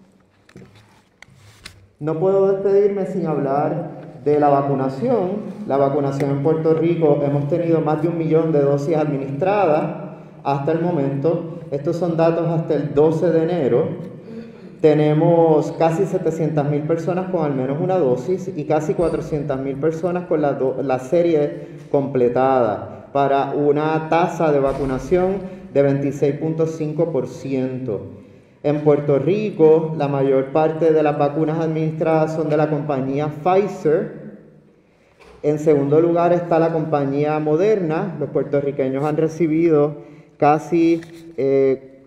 No puedo despedirme sin hablar de la vacunación. La vacunación en Puerto Rico, hemos tenido más de un millón de dosis administradas hasta el momento. Estos son datos hasta el doce de enero. Tenemos casi setecientas mil personas con al menos una dosis y casi cuatrocientas mil personas con la, do, la serie completada, para una tasa de vacunación de veintiséis punto cinco por ciento. En Puerto Rico, la mayor parte de las vacunas administradas son de la compañía Pfizer. En segundo lugar está la compañía Moderna. Los puertorriqueños han recibido casi, eh,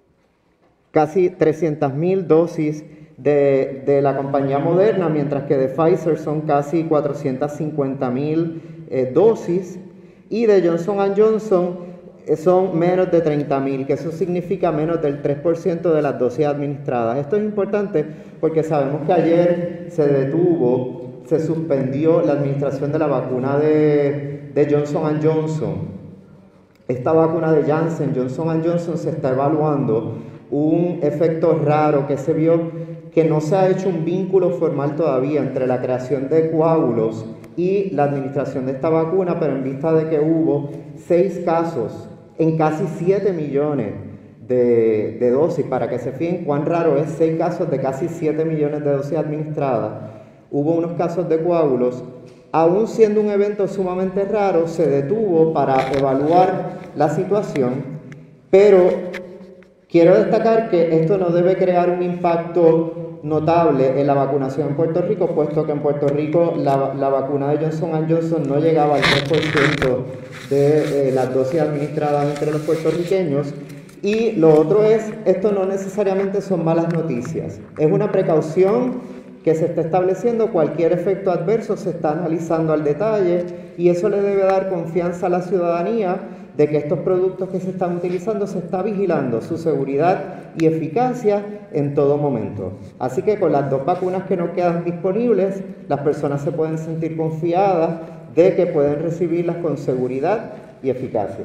casi trescientas mil dosis de, de la compañía Moderna, mientras que de Pfizer son casi cuatrocientas cincuenta mil eh, dosis. Y de Johnson and Johnson son menos de treinta mil, que eso significa menos del tres por ciento de las dosis administradas. Esto es importante porque sabemos que ayer se detuvo, se suspendió la administración de la vacuna de, de Johnson and Johnson. Esta vacuna de Janssen, Johnson and Johnson, se está evaluando un efecto raro que se vio, que no se ha hecho un vínculo formal todavía entre la creación de coágulos y la administración de esta vacuna, pero en vista de que hubo seis casos en casi siete millones de, de dosis, para que se fijen cuán raro es, seis casos de casi siete millones de dosis administradas, hubo unos casos de coágulos. Aún siendo un evento sumamente raro, se detuvo para evaluar la situación, pero quiero destacar que esto no debe crear un impacto notable en la vacunación en Puerto Rico, puesto que en Puerto Rico la, la vacuna de Johnson and Johnson no llegaba al tres por ciento de eh, las dosis administradas entre los puertorriqueños. Y lo otro es, esto no necesariamente son malas noticias, es una precaución que se está estableciendo. Cualquier efecto adverso se está analizando al detalle, y eso le debe dar confianza a la ciudadanía de que estos productos que se están utilizando se está vigilando su seguridad y eficacia en todo momento. Así que con las dos vacunas que nos quedan disponibles, las personas se pueden sentir confiadas de que pueden recibirlas con seguridad y eficacia.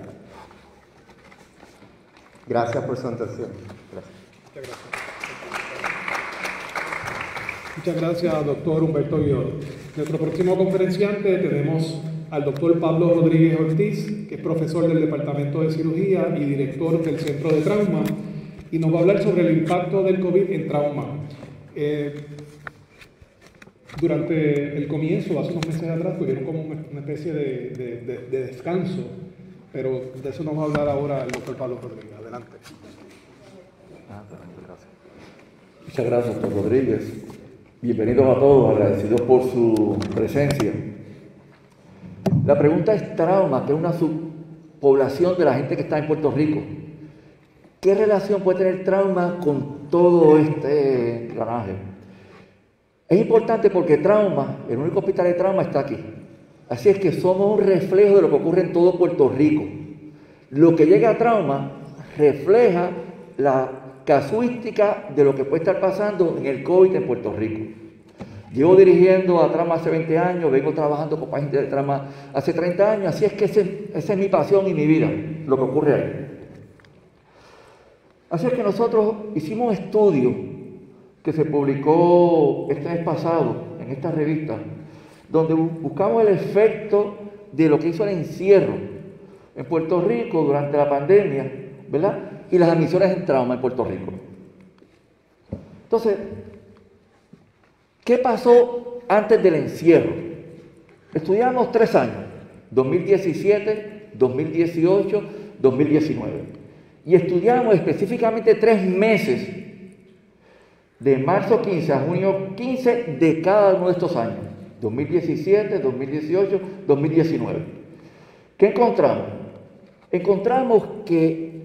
Gracias por su atención. Gracias. Muchas gracias, doctor Humberto Guiol. Nuestro próximo conferenciante tenemos al doctor Pablo Rodríguez Ortiz, que es profesor del Departamento de Cirugía y director del Centro de Trauma, y nos va a hablar sobre el impacto del COVID en trauma. Eh, durante el comienzo, hace unos meses atrás, tuvieron como una especie de, de, de, de descanso, pero de eso nos va a hablar ahora el doctor Pablo Rodríguez. Adelante. Muchas gracias, doctor Rodríguez. Bienvenidos a todos, agradecidos por su presencia. La pregunta es trauma, que es una subpoblación de la gente que está en Puerto Rico. ¿Qué relación puede tener trauma con todo este engranaje? Es importante porque trauma, el único hospital de trauma está aquí. Así es que somos un reflejo de lo que ocurre en todo Puerto Rico. Lo que llega a trauma refleja la casuística de lo que puede estar pasando en el COVID en Puerto Rico. Llevo dirigiendo a trauma hace veinte años, vengo trabajando con pacientes de trauma hace treinta años, así es que ese, esa es mi pasión y mi vida, lo que ocurre ahí. Así es que nosotros hicimos un estudio que se publicó este mes pasado en esta revista, donde buscamos el efecto de lo que hizo el encierro en Puerto Rico durante la pandemia, ¿verdad? Y las admisiones en trauma en Puerto Rico. Entonces, ¿qué pasó antes del encierro? Estudiamos tres años, dos mil diecisiete, dos mil dieciocho, dos mil diecinueve. Y estudiamos específicamente tres meses, de marzo quince a junio quince de cada uno de estos años, dos mil diecisiete, dos mil dieciocho, dos mil diecinueve. ¿Qué encontramos? Encontramos que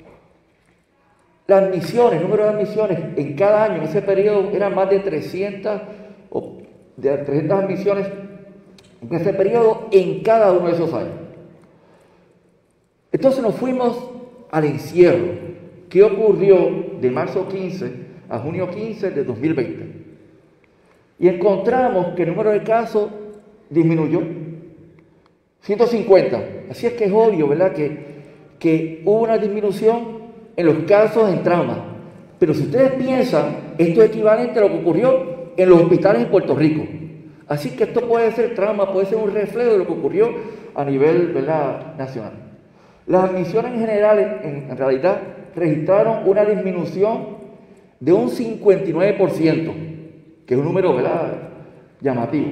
las admisiones, el número de admisiones en cada año, en ese periodo, eran más de trescientas, o de trescientas admisiones en ese periodo, en cada uno de esos años. Entonces nos fuimos al encierro. ¿Qué ocurrió de marzo quince a junio quince de dos mil veinte? Y encontramos que el número de casos disminuyó, ciento cincuenta. Así es que es obvio, ¿verdad?, que, que hubo una disminución en los casos en trauma. Pero si ustedes piensan, esto es equivalente a lo que ocurrió en los hospitales en Puerto Rico. Así que esto puede ser trauma, puede ser un reflejo de lo que ocurrió a nivel, ¿verdad?, nacional. Las admisiones en general, en, en realidad, registraron una disminución de un cincuenta y nueve por ciento, que es un número, ¿verdad?, llamativo.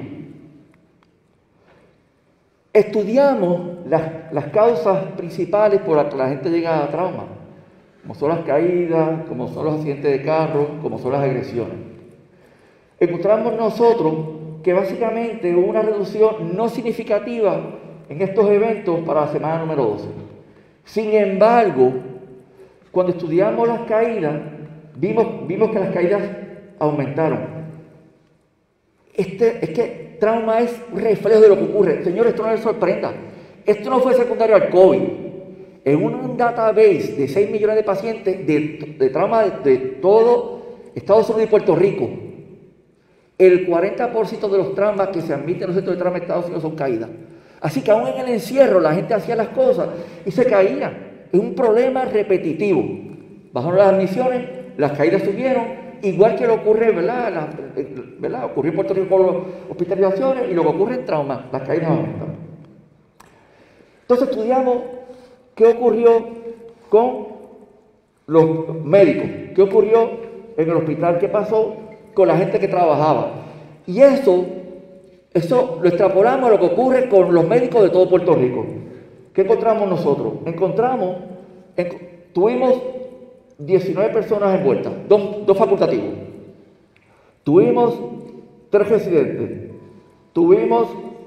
Estudiamos las, las causas principales por las que la gente llega a trauma, como son las caídas, como son los accidentes de carro, como son las agresiones. Encontramos nosotros que básicamente hubo una reducción no significativa en estos eventos para la semana número doce. Sin embargo, cuando estudiamos las caídas, vimos, vimos que las caídas aumentaron. Este, es que trauma es un reflejo de lo que ocurre. Señores, esto no les sorprenda. Esto no fue secundario al COVID. En un database de seis millones de pacientes de, de trauma de, de todo Estados Unidos y Puerto Rico, el cuarenta por ciento de los traumas que se admiten en los centros de trauma de Estados Unidos son caídas. Así que aún en el encierro la gente hacía las cosas y se caía. Es un problema repetitivo. Bajaron las admisiones, las caídas subieron, igual que lo ocurre, ¿verdad? La, ¿verdad? Ocurrió en Puerto Rico con las hospitalizaciones y lo que ocurre en trauma, las caídas aumentan. Entonces estudiamos qué ocurrió con los médicos, qué ocurrió en el hospital, qué pasó con la gente que trabajaba. Y eso, eso lo extrapolamos a lo que ocurre con los médicos de todo Puerto Rico. ¿Qué encontramos nosotros? Encontramos, en, tuvimos diecinueve personas envueltas, dos, dos facultativos. Tuvimos tres residentes. Tuvimos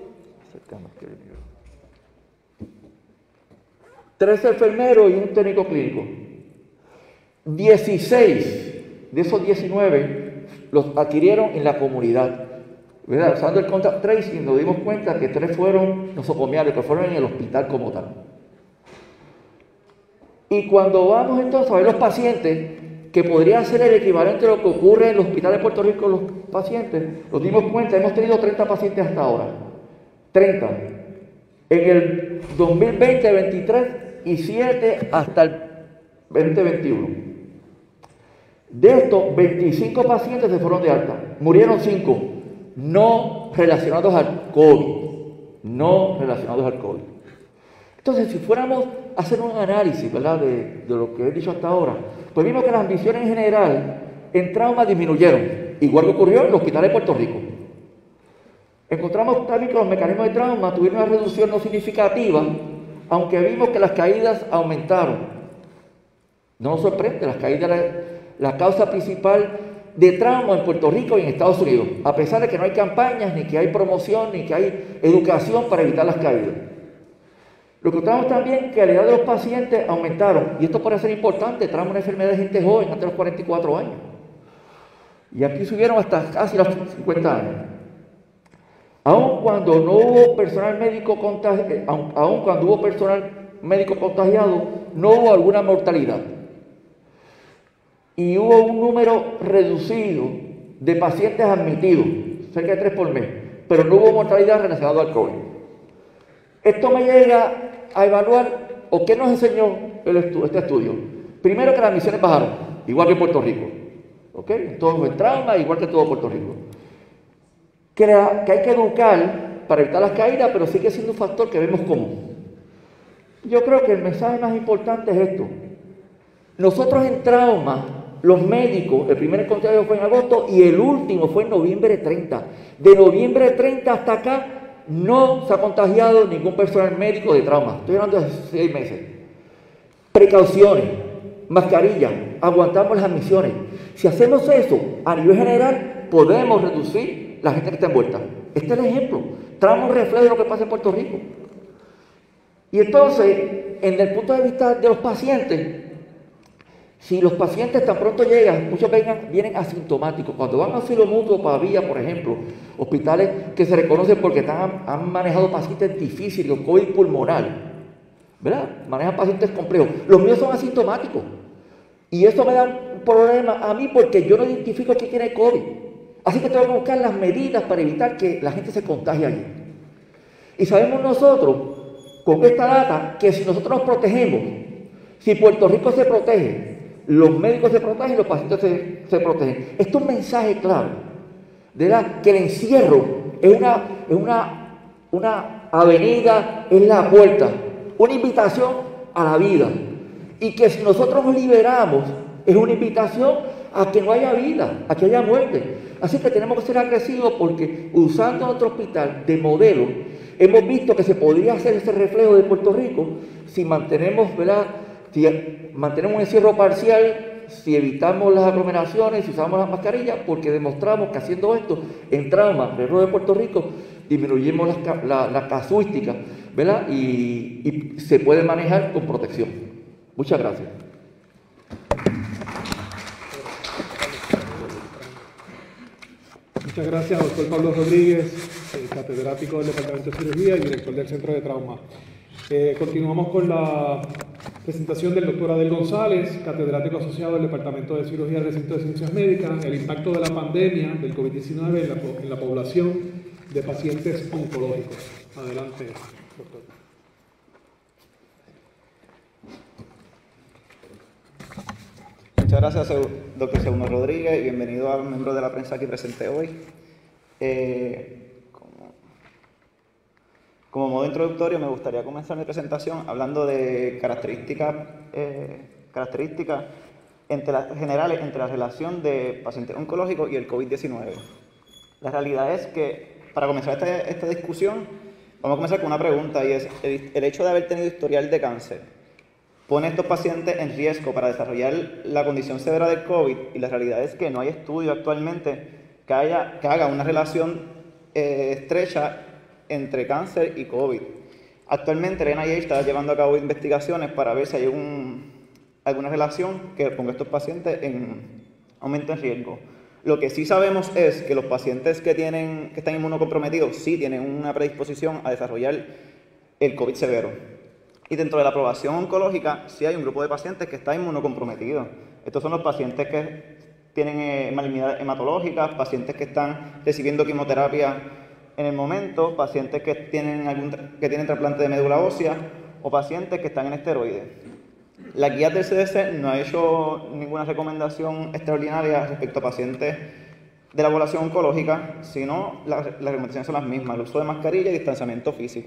tres enfermeros y un técnico clínico. dieciséis de esos diecinueve los adquirieron en la comunidad, ¿verdad? Usando el contact tracing nos dimos cuenta que tres fueron nosocomiales, que fueron en el hospital como tal. Y cuando vamos entonces a ver los pacientes, que podría ser el equivalente a lo que ocurre en los hospitales de Puerto Rico con los pacientes, nos dimos cuenta, hemos tenido treinta pacientes hasta ahora. treinta. En el dos mil veinte, veintitrés y siete hasta el veinte veintiuno. De estos, veinticinco pacientes se fueron de alta. Murieron cinco, no relacionados al COVID. No relacionados al COVID. Entonces, si fuéramos a hacer un análisis, ¿verdad?, de, de lo que he dicho hasta ahora, pues vimos que las admisiones en general en trauma disminuyeron, igual que ocurrió en los hospitales de Puerto Rico. Encontramos también que los mecanismos de trauma tuvieron una reducción no significativa, aunque vimos que las caídas aumentaron. No nos sorprende, las caídas eran la causa principal de trauma en Puerto Rico y en Estados Unidos, a pesar de que no hay campañas, ni que hay promoción, ni que hay educación para evitar las caídas. Lo que encontramos también que la edad de los pacientes aumentaron, y esto puede ser importante, trauma una enfermedad de gente joven, hasta los cuarenta y cuatro años. Y aquí subieron hasta casi los cincuenta años. Aun cuando no hubo personal médico contagiado, aun cuando hubo personal médico contagiado, no hubo alguna mortalidad. Y hubo un número reducido de pacientes admitidos, cerca de tres por mes, pero no hubo mortalidad relacionada al COVID. Esto me llega a evaluar, o qué nos enseñó el estu este estudio. Primero, que las admisiones bajaron, igual que en Puerto Rico. ¿Ok? Todo el trauma, igual que todo Puerto Rico. Que, la, que hay que educar para evitar las caídas, pero sigue siendo un factor que vemos común. Yo creo que el mensaje más importante es esto. Nosotros en trauma, los médicos, el primer contagio fue en agosto y el último fue en noviembre treinta. De noviembre treinta hasta acá no se ha contagiado ningún personal médico de trauma. Estoy hablando de seis meses. Precauciones, mascarilla, aguantamos las admisiones. Si hacemos eso a nivel general, podemos reducir la gente que está envuelta. Este es el ejemplo. Trauma un reflejo de lo que pasa en Puerto Rico. Y entonces, en el punto de vista de los pacientes, si los pacientes tan pronto llegan, muchos vengan, vienen asintomáticos. Cuando van a Asilo Mutuo, Pavía, por ejemplo, hospitales que se reconocen porque están, han manejado pacientes difíciles, con COVID pulmonar, ¿verdad? Manejan pacientes complejos. Los míos son asintomáticos. Y eso me da un problema a mí porque yo no identifico quién tiene COVID. Así que tengo que buscar las medidas para evitar que la gente se contagie allí. Y sabemos nosotros, con esta data, que si nosotros nos protegemos, si Puerto Rico se protege, los médicos se protegen y los pacientes se, se protegen. Esto es un mensaje claro, ¿verdad? Que el encierro es una, es una, una avenida, es la puerta, una invitación a la vida. Y que si nosotros nos liberamos, es una invitación a que no haya vida, a que haya muerte. Así que tenemos que ser agresivos porque usando nuestro hospital de modelo, hemos visto que se podría hacer ese reflejo de Puerto Rico si mantenemos, ¿verdad? Si mantenemos un encierro parcial, si evitamos las aglomeraciones, si usamos las mascarillas, porque demostramos que haciendo esto, en trauma, alrededor de Puerto Rico, disminuimos la, la, la casuística, ¿verdad? Y, y se puede manejar con protección. Muchas gracias. Muchas gracias, doctor Pablo Rodríguez, eh, catedrático del Departamento de Cirugía y director del Centro de Trauma. Eh, continuamos con la presentación del doctor Adel González, catedrático asociado del Departamento de Cirugía del Recinto de Ciencias Médicas, el impacto de la pandemia del COVID diecinueve en la, en la población de pacientes oncológicos. Adelante, doctor. Muchas gracias, doctor Segundo Rodríguez, y bienvenido a los miembros de la prensa aquí presente hoy. Eh, Como modo introductorio, me gustaría comenzar mi presentación hablando de características, eh, características entre las, generales entre la relación de pacientes oncológicos y el COVID diecinueve. La realidad es que, para comenzar esta, esta discusión, vamos a comenzar con una pregunta, y es, el, el hecho de haber tenido historial de cáncer, ¿pone a estos pacientes en riesgo para desarrollar la condición severa del COVID? Y la realidad es que no hay estudio actualmente que, haya, que haga una relación eh, estrecha entre cáncer y COVID. Actualmente el N I H está llevando a cabo investigaciones para ver si hay un, alguna relación que ponga a estos pacientes en aumento en riesgo. Lo que sí sabemos es que los pacientes que, tienen, que están inmunocomprometidos sí tienen una predisposición a desarrollar el COVID severo. Y dentro de la aprobación oncológica, sí hay un grupo de pacientes que está inmunocomprometido. Estos son los pacientes que tienen eh, malignidades hematológicas, pacientes que están recibiendo quimioterapia en el momento, pacientes que tienen, algún, que tienen trasplante de médula ósea o pacientes que están en esteroides. La guía del C D C no ha hecho ninguna recomendación extraordinaria respecto a pacientes de la población oncológica, sino las, las recomendaciones son las mismas, el uso de mascarilla y distanciamiento físico.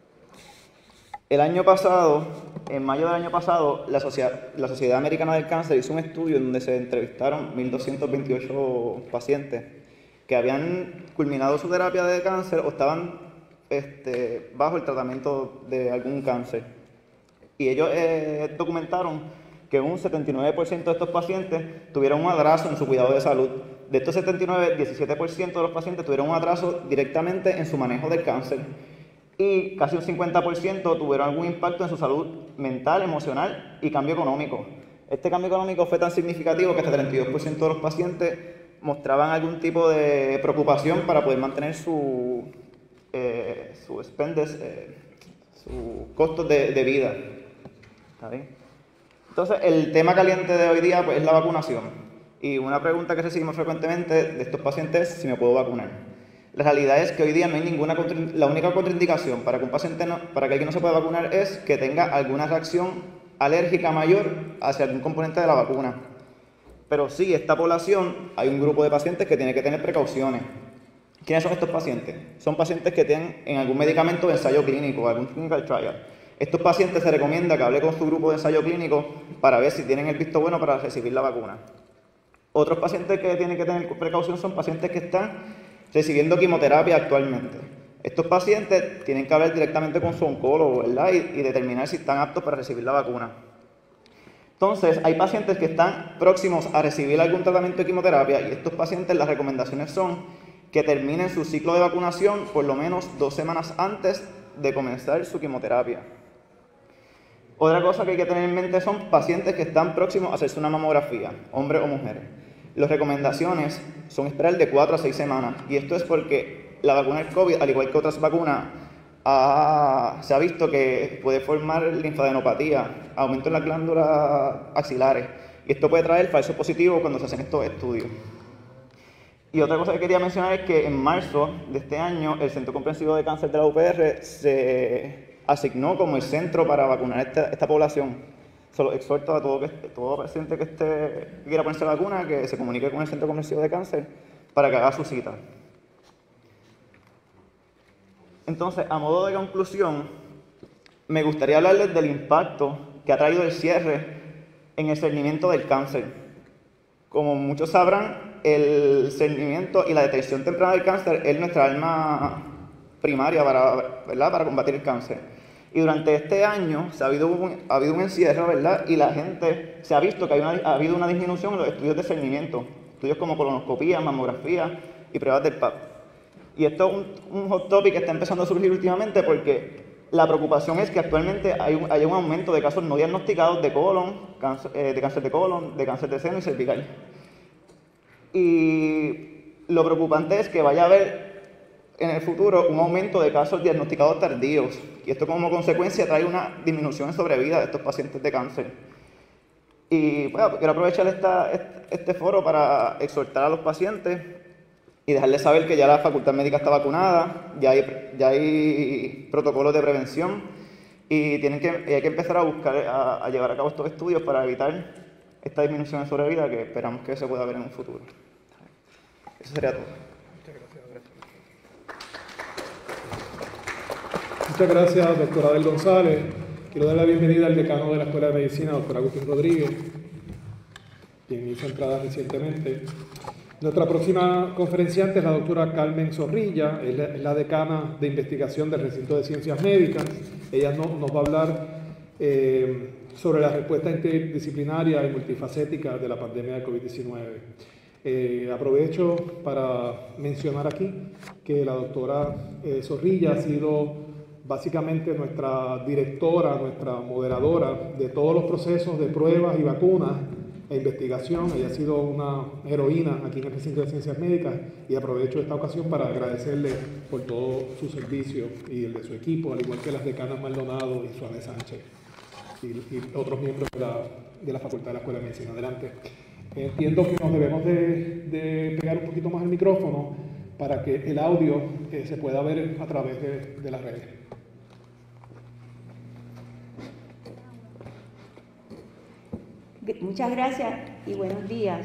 El año pasado, en mayo del año pasado, la Sociedad, la Sociedad Americana del Cáncer hizo un estudio en donde se entrevistaron mil doscientos veintiocho pacientes que habían culminado su terapia de cáncer o estaban este, bajo el tratamiento de algún cáncer. Y ellos eh, documentaron que un setenta y nueve por ciento de estos pacientes tuvieron un atraso en su cuidado de salud. De estos setenta y nueve, diecisiete por ciento de los pacientes tuvieron un atraso directamente en su manejo del cáncer. Y casi un cincuenta por ciento tuvieron algún impacto en su salud mental, emocional y cambio económico. Este cambio económico fue tan significativo que hasta treinta y dos por ciento de los pacientes mostraban algún tipo de preocupación para poder mantener su, eh, su expendes, eh, sus costos de, de vida. ¿Está bien? Entonces, el tema caliente de hoy día pues, es la vacunación. Y una pregunta que recibimos frecuentemente de estos pacientes es si me puedo vacunar. La realidad es que hoy día no hay ninguna la única contraindicación para que un paciente no, para que alguien no se pueda vacunar es que tenga alguna reacción alérgica mayor hacia algún componente de la vacuna. Pero sí, esta población, hay un grupo de pacientes que tiene que tener precauciones. ¿Quiénes son estos pacientes? Son pacientes que tienen en algún medicamento de ensayo clínico, algún clinical trial. Estos pacientes se recomienda que hable con su grupo de ensayo clínico para ver si tienen el visto bueno para recibir la vacuna. Otros pacientes que tienen que tener precaución son pacientes que están recibiendo quimioterapia actualmente. Estos pacientes tienen que hablar directamente con su oncólogo, ¿verdad? Y, y determinar si están aptos para recibir la vacuna. Entonces, hay pacientes que están próximos a recibir algún tratamiento de quimioterapia y estos pacientes, las recomendaciones son que terminen su ciclo de vacunación por lo menos dos semanas antes de comenzar su quimioterapia. Otra cosa que hay que tener en mente son pacientes que están próximos a hacerse una mamografía, hombres o mujeres. Las recomendaciones son esperar de cuatro a seis semanas y esto es porque la vacuna del COVID, al igual que otras vacunas, ha, se ha visto que puede formar linfadenopatía, aumento en las glándulas axilares y esto puede traer falso positivo cuando se hacen estos estudios. Y otra cosa que quería mencionar es que en marzo de este año el Centro Comprensivo de Cáncer de la U P R se asignó como el centro para vacunar esta, esta población. Solo exhorto a todo, que, todo paciente que, esté, que quiera ponerse la vacuna que se comunique con el Centro Comprensivo de Cáncer para que haga su cita. Entonces, a modo de conclusión, me gustaría hablarles del impacto que ha traído el cierre en el cernimiento del cáncer. Como muchos sabrán, el cernimiento y la detección temprana del cáncer es nuestra arma primaria para, ¿verdad? para combatir el cáncer. Y durante este año se ha, habido un, ha habido un encierro, ¿verdad? Y la gente se ha visto que hay una, ha habido una disminución en los estudios de cernimiento, estudios como colonoscopía, mamografía y pruebas del P A P. Y esto es un, un hot topic que está empezando a surgir últimamente porque la preocupación es que actualmente hay un, hay un aumento de casos no diagnosticados de colon, cáncer, eh, de cáncer de colon, de cáncer de seno y cervical. Y lo preocupante es que vaya a haber en el futuro un aumento de casos diagnosticados tardíos y esto como consecuencia trae una disminución en sobrevida de estos pacientes de cáncer. Y bueno, quiero aprovechar esta, este foro para exhortar a los pacientes y dejarles saber que ya la facultad médica está vacunada, ya hay, ya hay protocolos de prevención y, tienen que, y hay que empezar a buscar, a, a llevar a cabo estos estudios para evitar esta disminución en sobrevida que esperamos que se pueda ver en un futuro. Eso sería todo. Muchas gracias, doctora Abel González. Quiero dar la bienvenida al decano de la Escuela de Medicina, doctor Agustín Rodríguez, quien hizo entrada recientemente. Nuestra próxima conferenciante es la doctora Carmen Zorrilla, es la, es la decana de investigación del Recinto de Ciencias Médicas. Ella no, nos va a hablar eh, sobre la respuesta interdisciplinaria y multifacética de la pandemia de COVID diecinueve. Eh, aprovecho para mencionar aquí que la doctora eh, Zorrilla ha sido básicamente nuestra directora, nuestra moderadora de todos los procesos de pruebas y vacunas e investigación. Ella ha sido una heroína aquí en el recinto de Ciencias Médicas y aprovecho esta ocasión para agradecerle por todo su servicio y el de su equipo, al igual que las decanas Maldonado y Suárez Sánchez y, y otros miembros de la, de la Facultad de la Escuela de Medicina. Adelante. Entiendo que nos debemos de, de pegar un poquito más el micrófono para que el audio eh, se pueda ver a través de, de las redes. Muchas gracias y buenos días.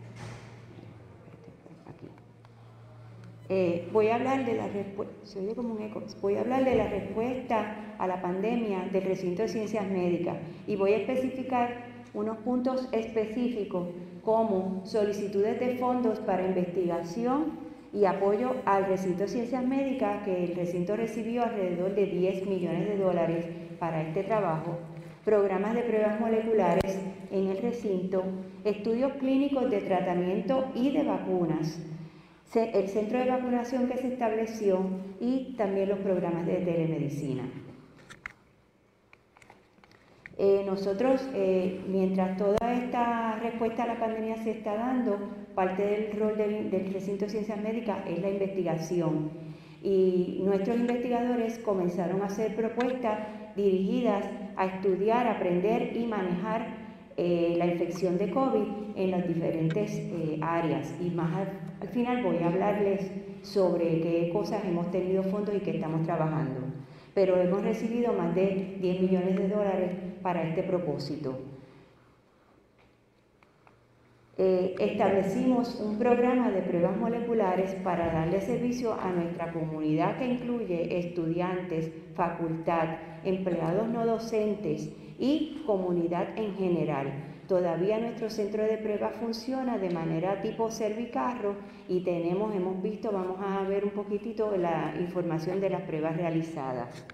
Aquí. Eh, voy a hablar de la respuesta, se oye como un eco, voy a hablar de la respuesta a la pandemia del recinto de Ciencias Médicas y voy a especificar unos puntos específicos como solicitudes de fondos para investigación y apoyo al recinto de Ciencias Médicas, que el recinto recibió alrededor de diez millones de dólares para este trabajo, programas de pruebas moleculares en el recinto, estudios clínicos de tratamiento y de vacunas, el centro de vacunación que se estableció y también los programas de telemedicina. Eh, nosotros, eh, mientras toda esta respuesta a la pandemia se está dando, parte del rol del, del recinto de Ciencias Médicas es la investigación. Y nuestros investigadores comenzaron a hacer propuestas dirigidas a estudiar, aprender y manejar eh, la infección de COVID en las diferentes eh, áreas. Y más al, al final voy a hablarles sobre qué cosas hemos tenido fondos y qué estamos trabajando. Pero hemos recibido más de diez millones de dólares para este propósito. Eh, establecimos un programa de pruebas moleculares para darle servicio a nuestra comunidad, que incluye estudiantes, facultad, empleados no docentes y comunidad en general. Todavía nuestro centro de pruebas funciona de manera tipo servicarro y tenemos, hemos visto, vamos a ver un poquitito la información de las pruebas realizadas.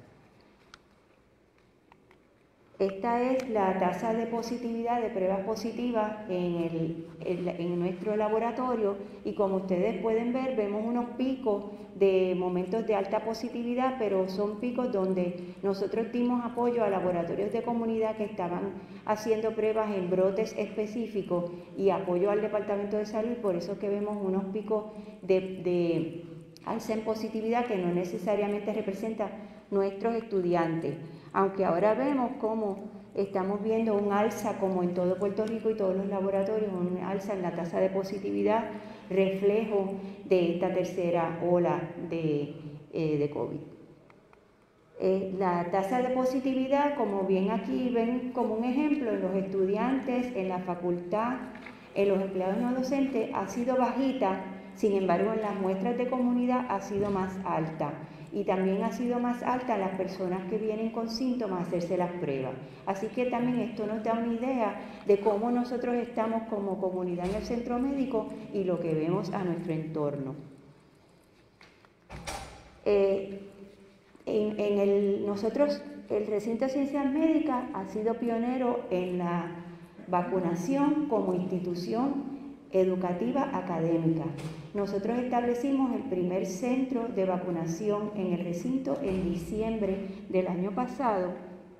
Esta es la tasa de positividad de pruebas positivas en, el, en, en nuestro laboratorio y como ustedes pueden ver, vemos unos picos de momentos de alta positividad, pero son picos donde nosotros dimos apoyo a laboratorios de comunidad que estaban haciendo pruebas en brotes específicos y apoyo al Departamento de Salud, por eso que vemos unos picos de, de alza en positividad que no necesariamente representan nuestros estudiantes. Aunque ahora vemos cómo estamos viendo un alza, como en todo Puerto Rico y todos los laboratorios, un alza en la tasa de positividad, reflejo de esta tercera ola de, eh, de COVID. Eh, la tasa de positividad, como bien aquí ven como un ejemplo, en los estudiantes, en la facultad, en los empleados no docentes, ha sido bajita, sin embargo en las muestras de comunidad ha sido más alta. Y también ha sido más alta en las personas que vienen con síntomas a hacerse las pruebas. Así que también esto nos da una idea de cómo nosotros estamos como comunidad en el centro médico y lo que vemos a nuestro entorno. Eh, en, en el, nosotros, el recinto de Ciencias Médicas ha sido pionero en la vacunación como institución educativa académica. Nosotros establecimos el primer centro de vacunación en el recinto en diciembre del año pasado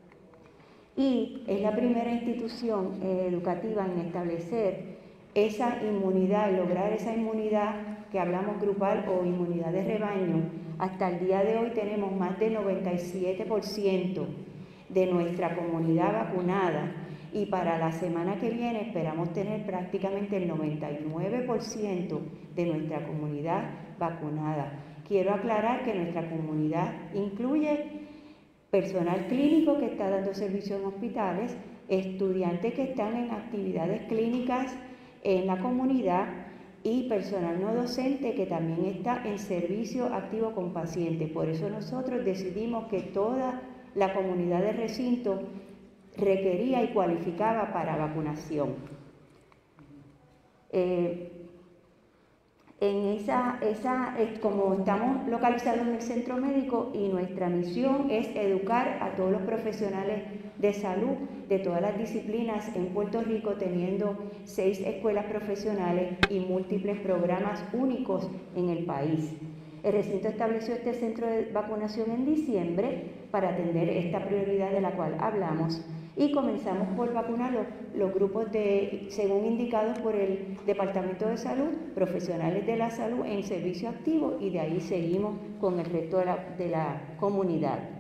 y es la primera institución eh, educativa en establecer esa inmunidad y lograr esa inmunidad que hablamos grupal o inmunidad de rebaño. Hasta el día de hoy tenemos más del noventa y siete por ciento de nuestra comunidad vacunada. Y para la semana que viene esperamos tener prácticamente el noventa y nueve por ciento de nuestra comunidad vacunada. Quiero aclarar que nuestra comunidad incluye personal clínico que está dando servicio en hospitales, estudiantes que están en actividades clínicas en la comunidad y personal no docente que también está en servicio activo con pacientes. Por eso nosotros decidimos que toda la comunidad del recinto requería y cualificaba para vacunación. Eh, en esa, esa, como estamos localizados en el centro médico y nuestra misión es educar a todos los profesionales de salud de todas las disciplinas en Puerto Rico, teniendo seis escuelas profesionales y múltiples programas únicos en el país. El recinto estableció este centro de vacunación en diciembre para atender esta prioridad de la cual hablamos. Y comenzamos por vacunar los, los grupos de, según indicados por el Departamento de Salud, profesionales de la salud en servicio activo, y de ahí seguimos con el resto de la, de la comunidad.